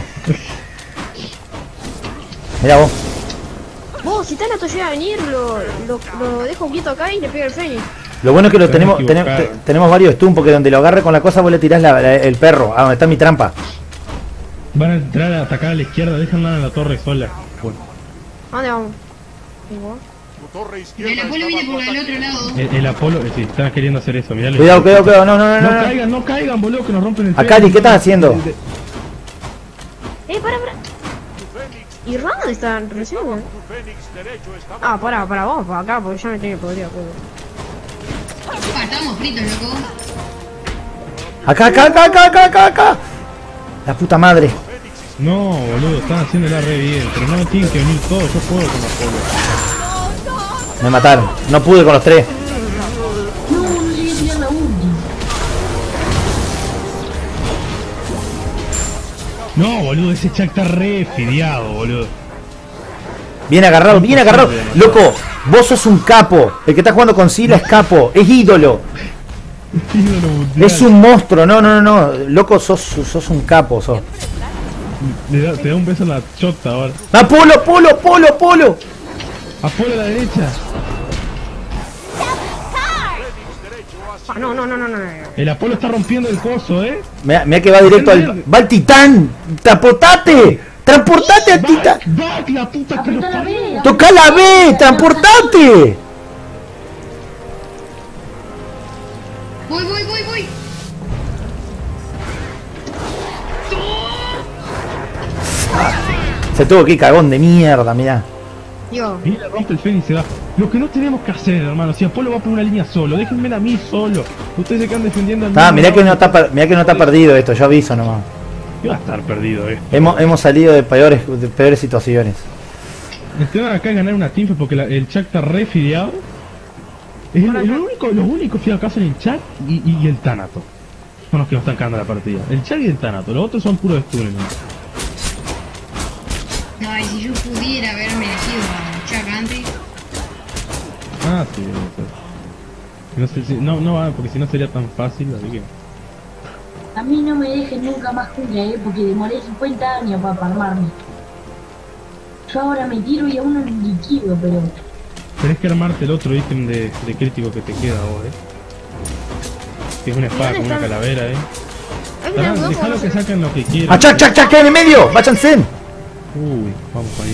Mirá vos. Vos, si Thanatos llega a venir, lo dejo quieto acá y le pega el Fénix. Lo bueno es que lo Están tenemos equivocados. tenemos varios stun porque donde lo agarre con la cosa vos le tirás el perro. A donde está mi trampa. Van a entrar a atacar a la izquierda, déjenla en la torre sola. Bueno, ¿A dónde vamos? ¿Y vos? Tu torre El izquierda Apolo viene por estaba el otro lado. el Apolo, sí, están queriendo hacer eso, mirá. Cuidado. No. No caigan, boludo, que nos rompen el A Cali, ¿qué estás haciendo? Para. ¿Y Ron dónde está recién? Tu fénix derecho estaba Ah, para vos, para acá, porque ya me tiene que podría, juego. Ah, estamos fritos, loco. Acá. La puta madre. No, boludo, están haciéndola re bien, pero no tienen que venir todos, yo puedo con la polo. Me mataron. No pude con los tres. No llegué a tirar la ulti. No, boludo, ese Chuck está re fideado, boludo. Bien agarrado. Loco, vos sos un capo. El que está jugando con Sila es capo. Es ídolo. Ídolo mundial. Es un monstruo. No. Loco, sos un capo. Sos. Te da un beso en la chota ahora. ¡Ah, Polo! Apolo a la derecha. Ah, no. El Apolo está rompiendo el coso, Mira que va directo al... ¡Va al titán! ¡Transportate al titán! ¡Va, la puta que lo Apretá la parió! B. ¡Toca la B! ¡Transportate! Voy. Se tuvo que ir, cagón de mierda, mirá. Dios. Mira, rompe el Fénix y se va. Lo que no tenemos que hacer, hermano, si Apolo va por una línea solo, déjenme a mí solo. Ustedes se quedan defendiendo al Ah, mirá que no está perdido esto, yo aviso nomás. ¿Qué va a estar perdido, Hemos salido de peores situaciones. El tema acá es ganar una teamfight porque el Chuck está re fideado. Es los únicos fiados acá son el Chuck y el Thanatos. Son los que nos están cagando la partida. El Chuck y el Thanatos, los otros son puros stunners, ¿no? Ay, si yo pudiera haberme elegido a Chuck antes. Ah, sí, no sé si, no va, porque si no sería tan fácil, así que... A mí no me dejen nunca más jungla, porque demoré 50 años para farmarme. Yo ahora me tiro y aún no liquido, pero... Tenés que armarte el otro ítem de crítico que te queda vos, que es una espada con una calavera, Dejalo que saquen lo que quieran. ¡Ah, Chuck, que en el medio! ¡Váyanse! Uy, vamos para ahí.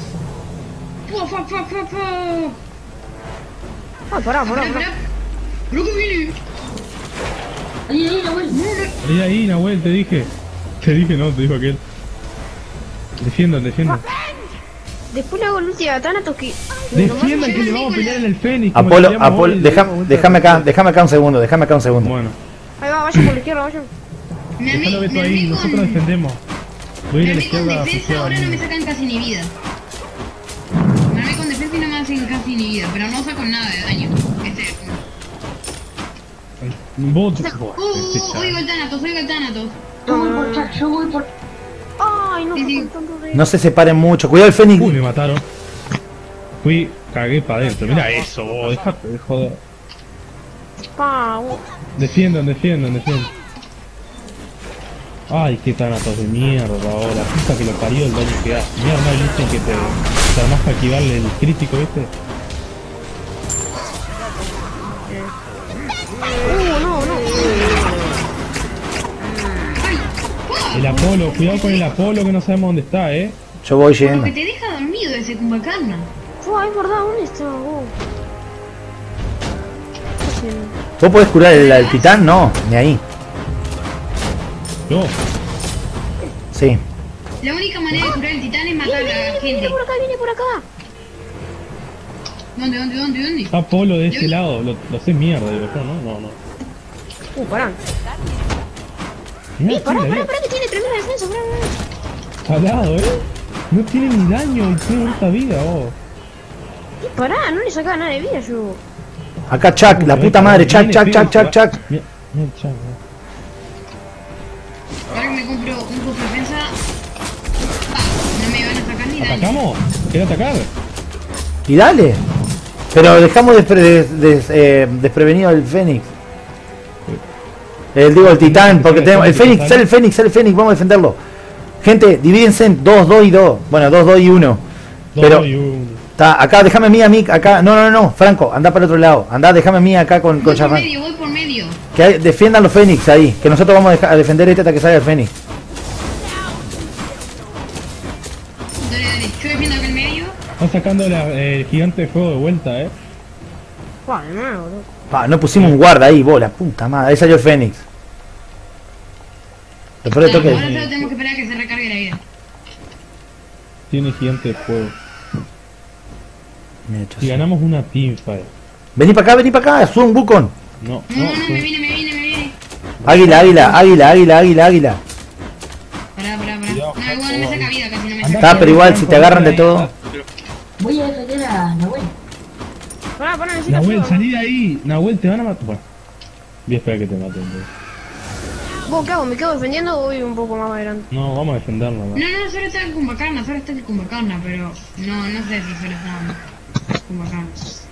Ah, pará. Loco viene. Ahí, Nahuel. Ahí, Nahuel, te dije. Te dijo aquel. Defiendan. Después le hago el último a Thanatos que... Defiendan que le vamos a pelear en el Fénix. Apolo, déjame acá un segundo. Bueno, Ahí va, vaya por la izquierda, vaya. déjalo Beto ahí, nosotros defendemos. Voy a ir a la Me armé con izquierda defensa, asociado. ahora no me sacan casi ni vida. Me armé con defensa y no me hacen casi ni vida, pero no saco nada de daño. Vos, Oigo el Thanatos. Yo voy por Chuck, yo voy por... Ay, no, Sí. con tanto de... No se separen mucho. Cuidado el Fénix. Uy, me mataron. Cagué para adentro. Mira eso, vos, dejate de joder. Defiendan. Ay, qué Thanatos de mierda ahora. Puta que lo parió el daño que da. Mira, no hay ítem que te armás para activarle el crítico, ¿viste? No. El Apolo, cuidado con el Apolo que no sabemos dónde está, Yo voy Por yendo. lo que te deja dormido ese Kumbhakarna. Es verdad, ¿dónde está vos? ¿Vos podés curar el titán? No, ni ahí. No, Sí. La única manera de curar el titán es matar a la gente. Viene por acá. ¿Dónde? está Apolo de ese lado, lo sé mierda, digo yo, no. Pará. Mirá, Pará, tira, que tiene tremenda defensa, pará. al lado, no tiene ni daño y tiene mucha vida, vos. Pará, no le sacaba nada de vida yo. Acá Chuck, la puta madre. Chuck. Mira el Chuck, Ahora que me compro un poco de defensa. No me van a sacar ni daño. ¿Atacamos? ¿Quiere atacar? Y dale. Pero dejamos desprevenido el Fénix. El titán, porque tenemos... El Fénix, sale el Fénix, vamos a defenderlo. Gente, divídense en 2, 2 y 2. Bueno, 2, 2 y 1. Pero... Está, acá, déjame a mí, acá. No, Franco, anda para el otro lado. Anda, déjame a mí acá con Shazam. Voy por medio. Que defiendan los Fénix ahí. Que nosotros vamos a defender hasta que salga el Fénix. Dale. Yo defiendo acá el medio. Están sacando el gigante de fuego de vuelta, De nuevo, No pusimos un guarda ahí, bola, puta madre. Ahí salió el Fénix. Después de toque. Ahora solo tenemos que esperar a que se recargue la vida. tiene gigante de fuego. Me he hecho Si así. ganamos una teamfight. Vení para acá, sube un bucón. No, No, no, me viene. Águila. Pará. Cuidado, No, igual no me saca vida, casi no me Andá, saca. Está, pero igual, si te agarran de todo. Voy a defender a Nahuel. Pará, necesito Nahuel, fuego. salí de ahí. Nahuel, te van a matar. Bueno, voy a esperar que te maten. Entonces. ¿Vos qué hago? ¿Me quedo defendiendo o voy un poco más adelante? No, vamos a defendernos. ¿no? No, solo está el Kumbhakarna, pero no sé si solo está el Kumbhakarna.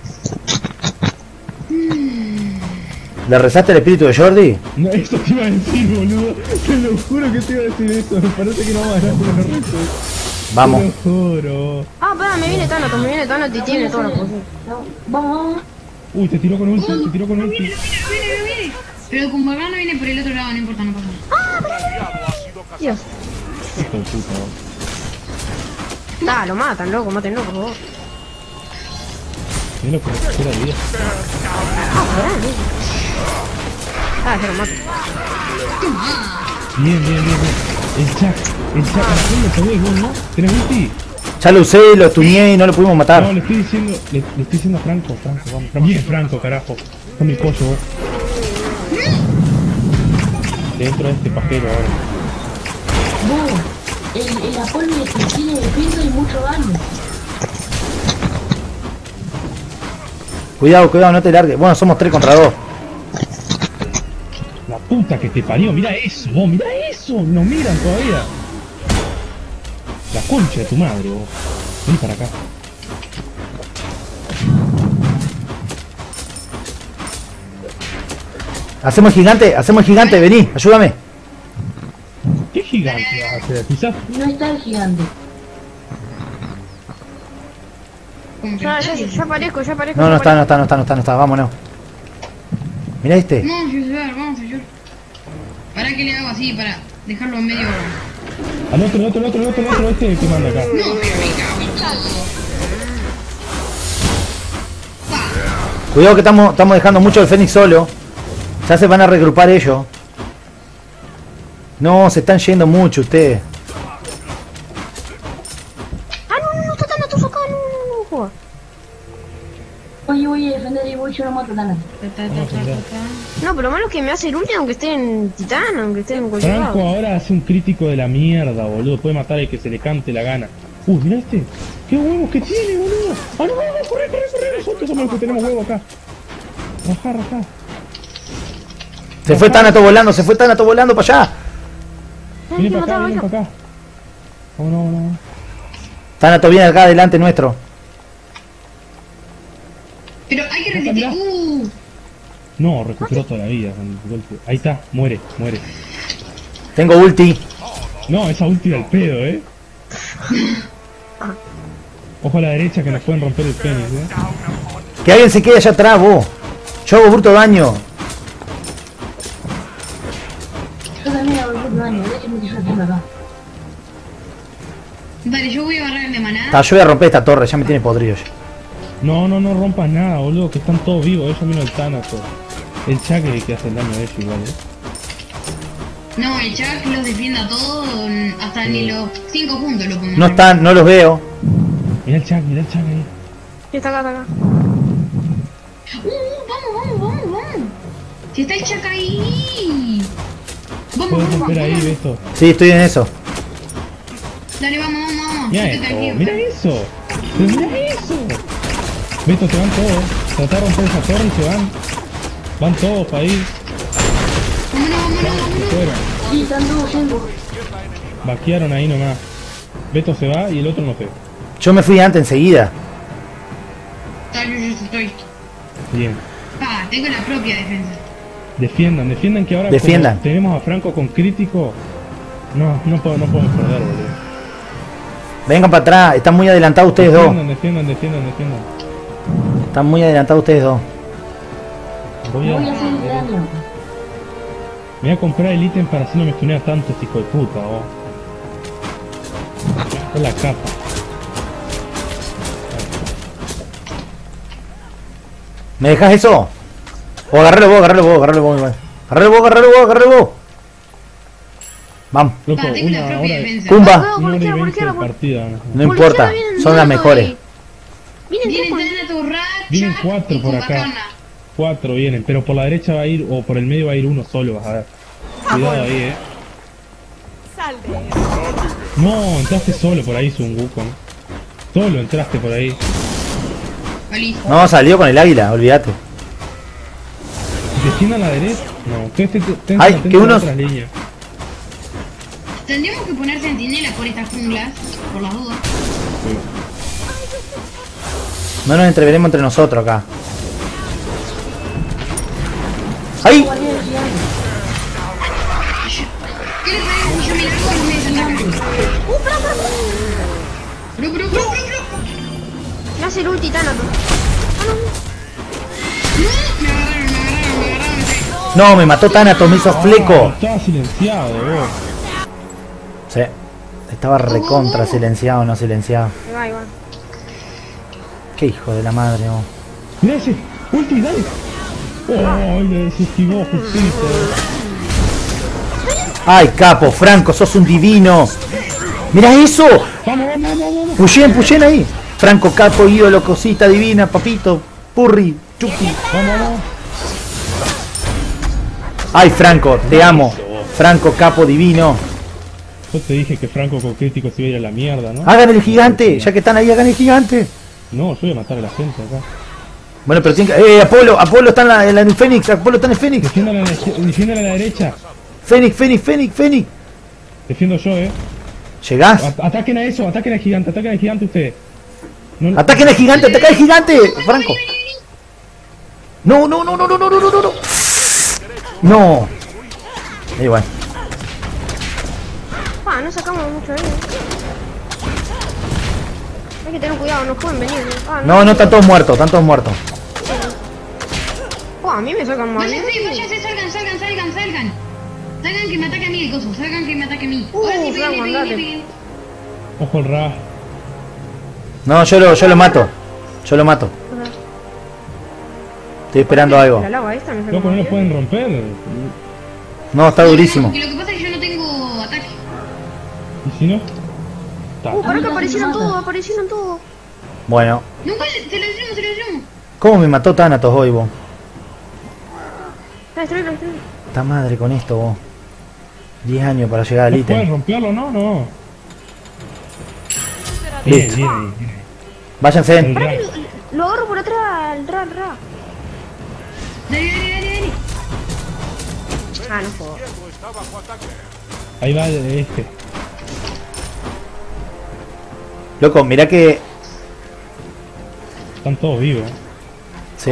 ¿Le rezaste el espíritu de Jordi? No, eso te iba a decir, boludo. Te lo juro que te iba a decir eso. Me parece que no vamos a ganar con los restos. Vamos. Te lo juro. Ah, pará, me viene Thanatos y tiene todas las cosas. No, vamos. Uy, te tiró con ulti, Viene. Pero el Kumbhakarna viene por el otro lado, no importa, no pasa nada. Dios. Hijo de puta, vos. Lo matan, loco, mátenlo, por favor. Mira lo que me queda vida. Ya lo mato. Bien. El Chuck, ¿quién lo podés vos, no? ¿Tenés ulti? Ya lo usé, lo tuneé y no lo pudimos No, matar. le estoy diciendo a Franco, vamos. Bien, Franco, carajo. Con mi pollo, vos. Dentro de este pajero ahora. Vos, el Apolo tiene defensa y mucho daño. Cuidado, no te largues. Bueno, somos 3 contra 2. La puta que te parió, mira eso, vos, mira eso. Nos miran todavía. La concha de tu madre, vos. Vení para acá. Hacemos gigante, vení, ayúdame. ¿Qué gigante vas a hacer? Quizás. No está el gigante. Ya aparezco. No está, vámonos. Mirá este. Vamos a ayudar. ¿Para qué le hago así? Para dejarlo en medio. Al otro, este que manda acá. No, pero me cago en todo. Cuidado que estamos dejando mucho el Fénix solo. Ya se van a regrupar ellos. No, se están yendo mucho ustedes. No está Thanatos acá, no juega. Voy a defender y yo lo mato Thanatos. No, pero lo malo es que me hace el ulti aunque esté en Titán, aunque esté en cualquier Franco lado. ahora hace un crítico de la mierda, boludo. Puede matar al que se le cante la gana. Mirá este. ¡Qué huevos que tiene, boludo! ¡Ah, no! ¡Corre! Nosotros somos los que tenemos huevo acá. Rajá. Se fue Thanatos volando para allá. Viene para acá. Vámonos. Thanatos viene acá delante nuestro. Pero hay que resistir. No, recuperó toda la vida con el golpe. Ahí está, muere. Tengo ulti. No, esa ulti al pedo, Ojo a la derecha que nos pueden romper el Fénix, Que alguien se quede allá atrás, vos. Yo hago bruto daño. Yo también hago mucho daño, déjenme que yo tengo acá. Dale, yo voy a barrer el de maná. Yo voy a romper esta torre, ya me tiene podrido ya. No rompas nada, boludo, que están todos vivos. Ellos vino el Thanatos. El Chuck es el que hace el daño de ellos igual, No, el Chuck los defiende a todos, hasta ni los 5 puntos lo pongo. No están, no los veo. Mirá el Chuck ahí. Está acá. Vamos. Si está el Chuck ahí. Puedes romper ahí, Beto. Sí, estoy en eso. Dale, vamos. Mirá Yo te eso, tranquilo. mirá eso. Pero mirá eso. Beto, se van todos. Trata de romper esa torre y se van. Van todos para ahí. Vámonos. Se fueron. Sí, están todos yendo. Vaquearon ahí nomás. Beto se va y el otro no se va. Yo me fui antes enseguida. Dale, yo estoy. Bien. Tengo la propia defensa. Defiendan que ahora Defiendan. como tenemos a Franco con crítico. No podemos perder, boludo. Vengan para atrás, están muy adelantados ustedes dos. Defiendan. Están muy adelantados ustedes dos. Voy Voy a a, hacer el daño. me voy a comprar el ítem para así no me stunea tanto este hijo de puta, vos. Es la capa. ¿Me dejas eso? O agárralo vos. Agárralo vos. Vamos. Loco, Pa, tengo una la hora, propia defensa. Pumba. una hora y Por 20 de izquierda, por- partida. ¿no? No Por importa, izquierda vienen son las Donato mejores. y- Vienen Vienen tres con- Thanatos, Rat, Vienen Chuck 4 y por acá. Copacabana. 4 vienen, pero por la derecha va a ir, o por el medio va a ir uno solo, vas a ver. Cuidado ahí, No, entraste solo por ahí, Sun Wukong. Solo entraste por ahí. Listo. No, salió con el águila, olvídate. Defiendan a la derecha. No, ustedes ten Ay, atentos que a unos- otras líneas. Tendríamos que poner centinelas por estas junglas, por las dudas. No nos entreveremos entre nosotros acá. ¡Ay! ¿Qué les parece si yo me largo y ustedes atacan? Bro. Me hace el ulti Thanatos. Me agarraron, ese. No, me mató Thanatos, me hizo fleco. Estaba silenciado, vos. Sí. Estaba recontra silenciado, no silenciado. Ahí va. Qué hijo de la madre, vos. Mirá ese. Ulti, dale. Oh, le desestimó justito. ¡Ay, capo! Franco, sos un divino. ¡Mirá eso! Vamos. Pushen ahí. Franco, capo, ídolo, cosita divina, papito, purri, chupi. Vamos. ¡Ay, Franco, te amo! Franco, capo, divino. Yo te dije que Franco con crítico se iba a ir a la mierda, ¿no? Hagan el gigante, ya que están ahí, hagan el gigante. No, yo voy a matar a la gente acá. Bueno, pero tienen que... Apolo está en el Fénix, Apolo está en el Fénix. Defiéndala a la derecha. Fénix. Defiendo yo, ¿Llegás? Ataquen a eso, ataquen al gigante ustedes. No, ¡Ataquen al gigante, ataca al gigante! Franco. No. No. Igual. No sacamos mucho ahí. Hay que tener cuidado, no pueden venir. No, están todos muertos, A mí me sacan mal. Váyanse, salgan. Salgan que me ataque a mí el coso, salgan que me ataque a mí. Ahora sí, Franco, andate. peguen. Ojo el Ra. No, yo lo mato. Estoy esperando algo. La lava esta me saca Loco, no mal. lo pueden romper. No, está durísimo. Porque lo que pasa es que yo no tengo ataque. ¿Y si no? Pará que aparecieron todos. Bueno. No, se lo hicimos. ¿Cómo me mató Thanatos hoy, vos? Está destruido. Esta madre con esto, vos. 10 años para llegar al ¿No pueden ítem. romperlo? No. Listo. Bien. Váyanse. El Ra. Lo agarro por atrás al Ra. Dale. No puedo. Ahí va este. Loco, mirá que... Están todos vivos. Sí.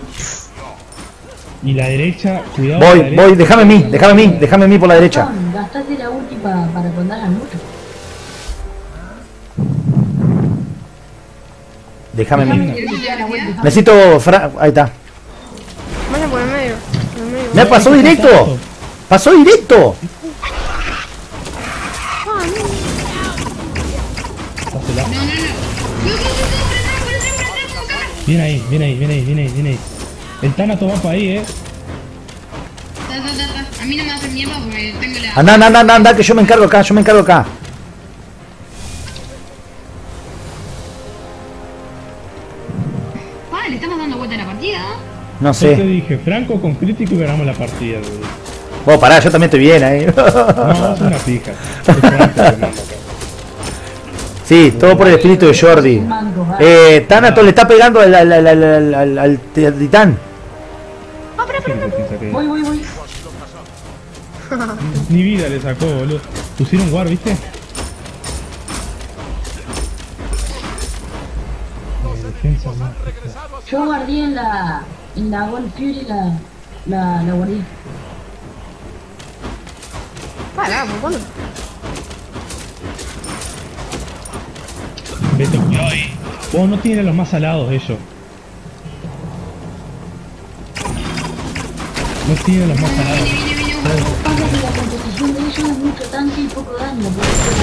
Y la derecha, cuidado. la Voy, derecha. déjame a mí por la derecha. Gastaste la ulti para cuando hagan mucho. Déjame a mí. Déjame. Necesito... Ahí está. Vayan por el medio. ¡Me pasó directo! ¡Pasó directo! Dásela. No. Viene ahí. El Thanatos va para ahí, A mí no me hacen mierda porque tengo la... Anda, que yo me encargo acá. Le estamos dando vuelta a la partida. No Yo te sé. dije, Franco con crítico y ganamos la partida, boludo. Vos, pará, yo también estoy bien ahí. No, es una pija. Es Franco que manda acá. Sí, todo por el espíritu de Jordi. Thanatos le está pegando al titán. ¿Qué piensa que es? Voy. Ni vida le sacó, boludo. Pusieron guard, ¿viste? Defensa, ¿no? Yo guardé en la One Fury la guardé. Pará, ¿por cuándo? Vete, cuidado ahí. Vos no tienen los más salados ellos. No tienen los más salados. Pasa que la composición de ellos es mucho tanque y poco daño, por eso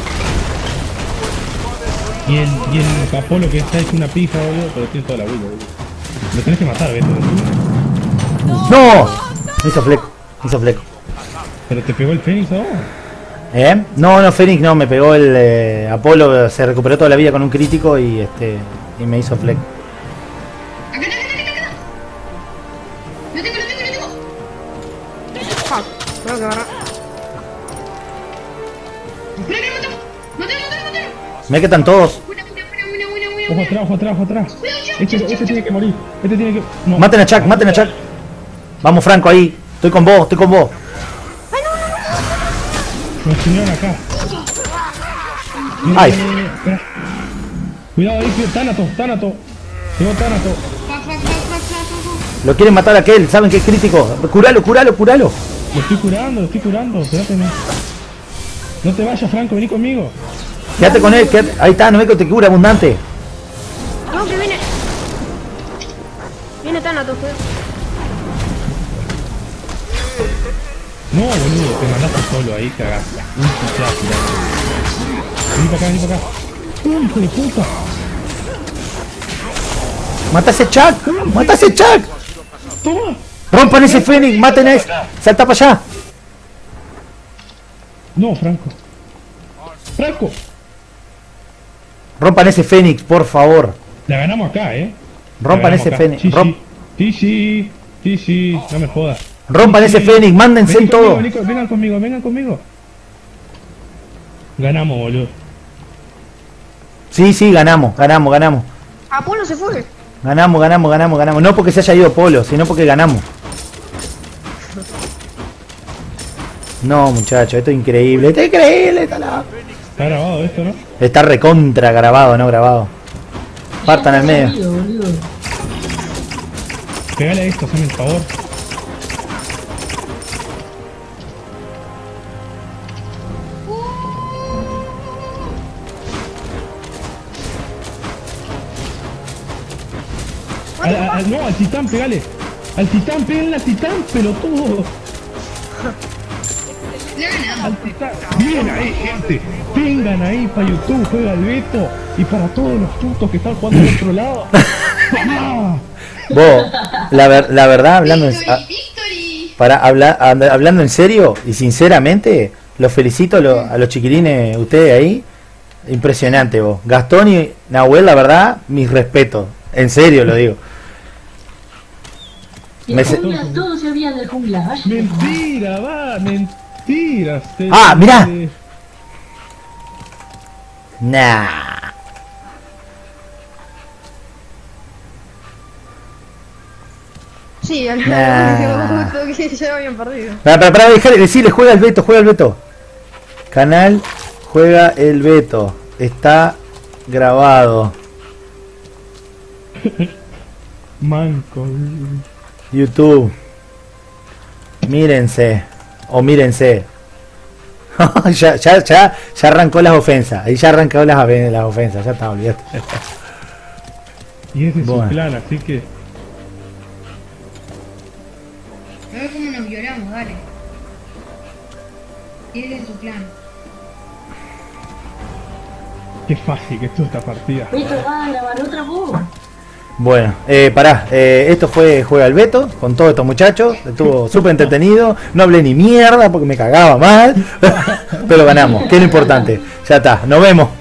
ganamos. Y el Apolo que está hecho una pija, boludo, pero tiene toda la vida, boludo. Lo tenés que matar, Beto. ¡No! Me hizo fleco. Pero te pegó el Fénix ahora. No, no, Fénix no, me pegó el Apolo, se recuperó toda la vida con un crítico y y me hizo fleck. Acá. Lo tengo. Fuck, tengo que agarrar. Espera que matalo. Me quedan todos. Buena. Ojo atrás. Este tiene que morir. Este tiene que. No. Maten a Chuck. Vamos, Franco, ahí. Estoy con vos. Nos vinieron acá. Ay. Espera. Cuidado ahí, Tánato. Tengo Tánato. Lo quieren matar a aquel, ¿saben qué es crítico? Curalo. Lo estoy curando. Espérate. No te vayas, Franco, vení conmigo. Quédate con él, ahí está, no ve que te cura abundante. No, que viene. Viene Thanatos, cuidado. No, boludo, te mandaste solo ahí, cagaste. Un pichazo, vení para acá. Hijo de puta. ¡Mata a ese Chuck! Toma. ¡Rompan ese Fénix! ¡Maten a ese! ¡Salta para allá! No, Franco. Rompan ese Fénix, por favor. La ganamos acá, Rompan ese Fénix. Sí, no me jodas. Rompan ese Fénix, mándense en todo. Vengan conmigo. Ganamos, boludo. Sí, ganamos. Apolo se fue. Ganamos. No porque se haya ido Polo, sino porque ganamos. No, muchachos, esto es increíble. Está grabado esto, ¿no? Está recontra grabado, no grabado. Partan al medio. Pegale a esto, hazme el favor. No, al titán, pegale. Pegale al titán, pelotudo. Le ganamos. Al titán. Bien ahí, gente. Vengan ahí para YouTube, juega el Beto. Y para todos los putos que están jugando del otro lado. ¡Vamos! Vos, la verdad, hablando Victory. hablando en serio y sinceramente, los felicito a los chiquilines, ustedes ahí. Impresionante, vos. Gastón y Nahuel, la verdad, mis respetos. En serio lo digo. Todos se olvidan del jungla. Mentiras. Mirá. Nah. Sí, al Nah. que ya habían perdido. Para decirle, juega el Beto. Canal, juega el Beto. Está grabado. Manco. YouTube. Mírense. ya arrancó las ofensas. Ahí ya arrancó las ofensas. Ya está, olvídate. Y ese es Bueno. su plan, así que. A ver cómo nos violamos, dale. Y ese es su plan. Qué fácil que estuvo esta partida. Esto va a grabar otra voz. Bueno, esto fue Juega el Beto con todos estos muchachos. Estuvo súper entretenido. No hablé ni mierda porque me cagaba mal. Pero ganamos, que es lo importante. Ya está, nos vemos.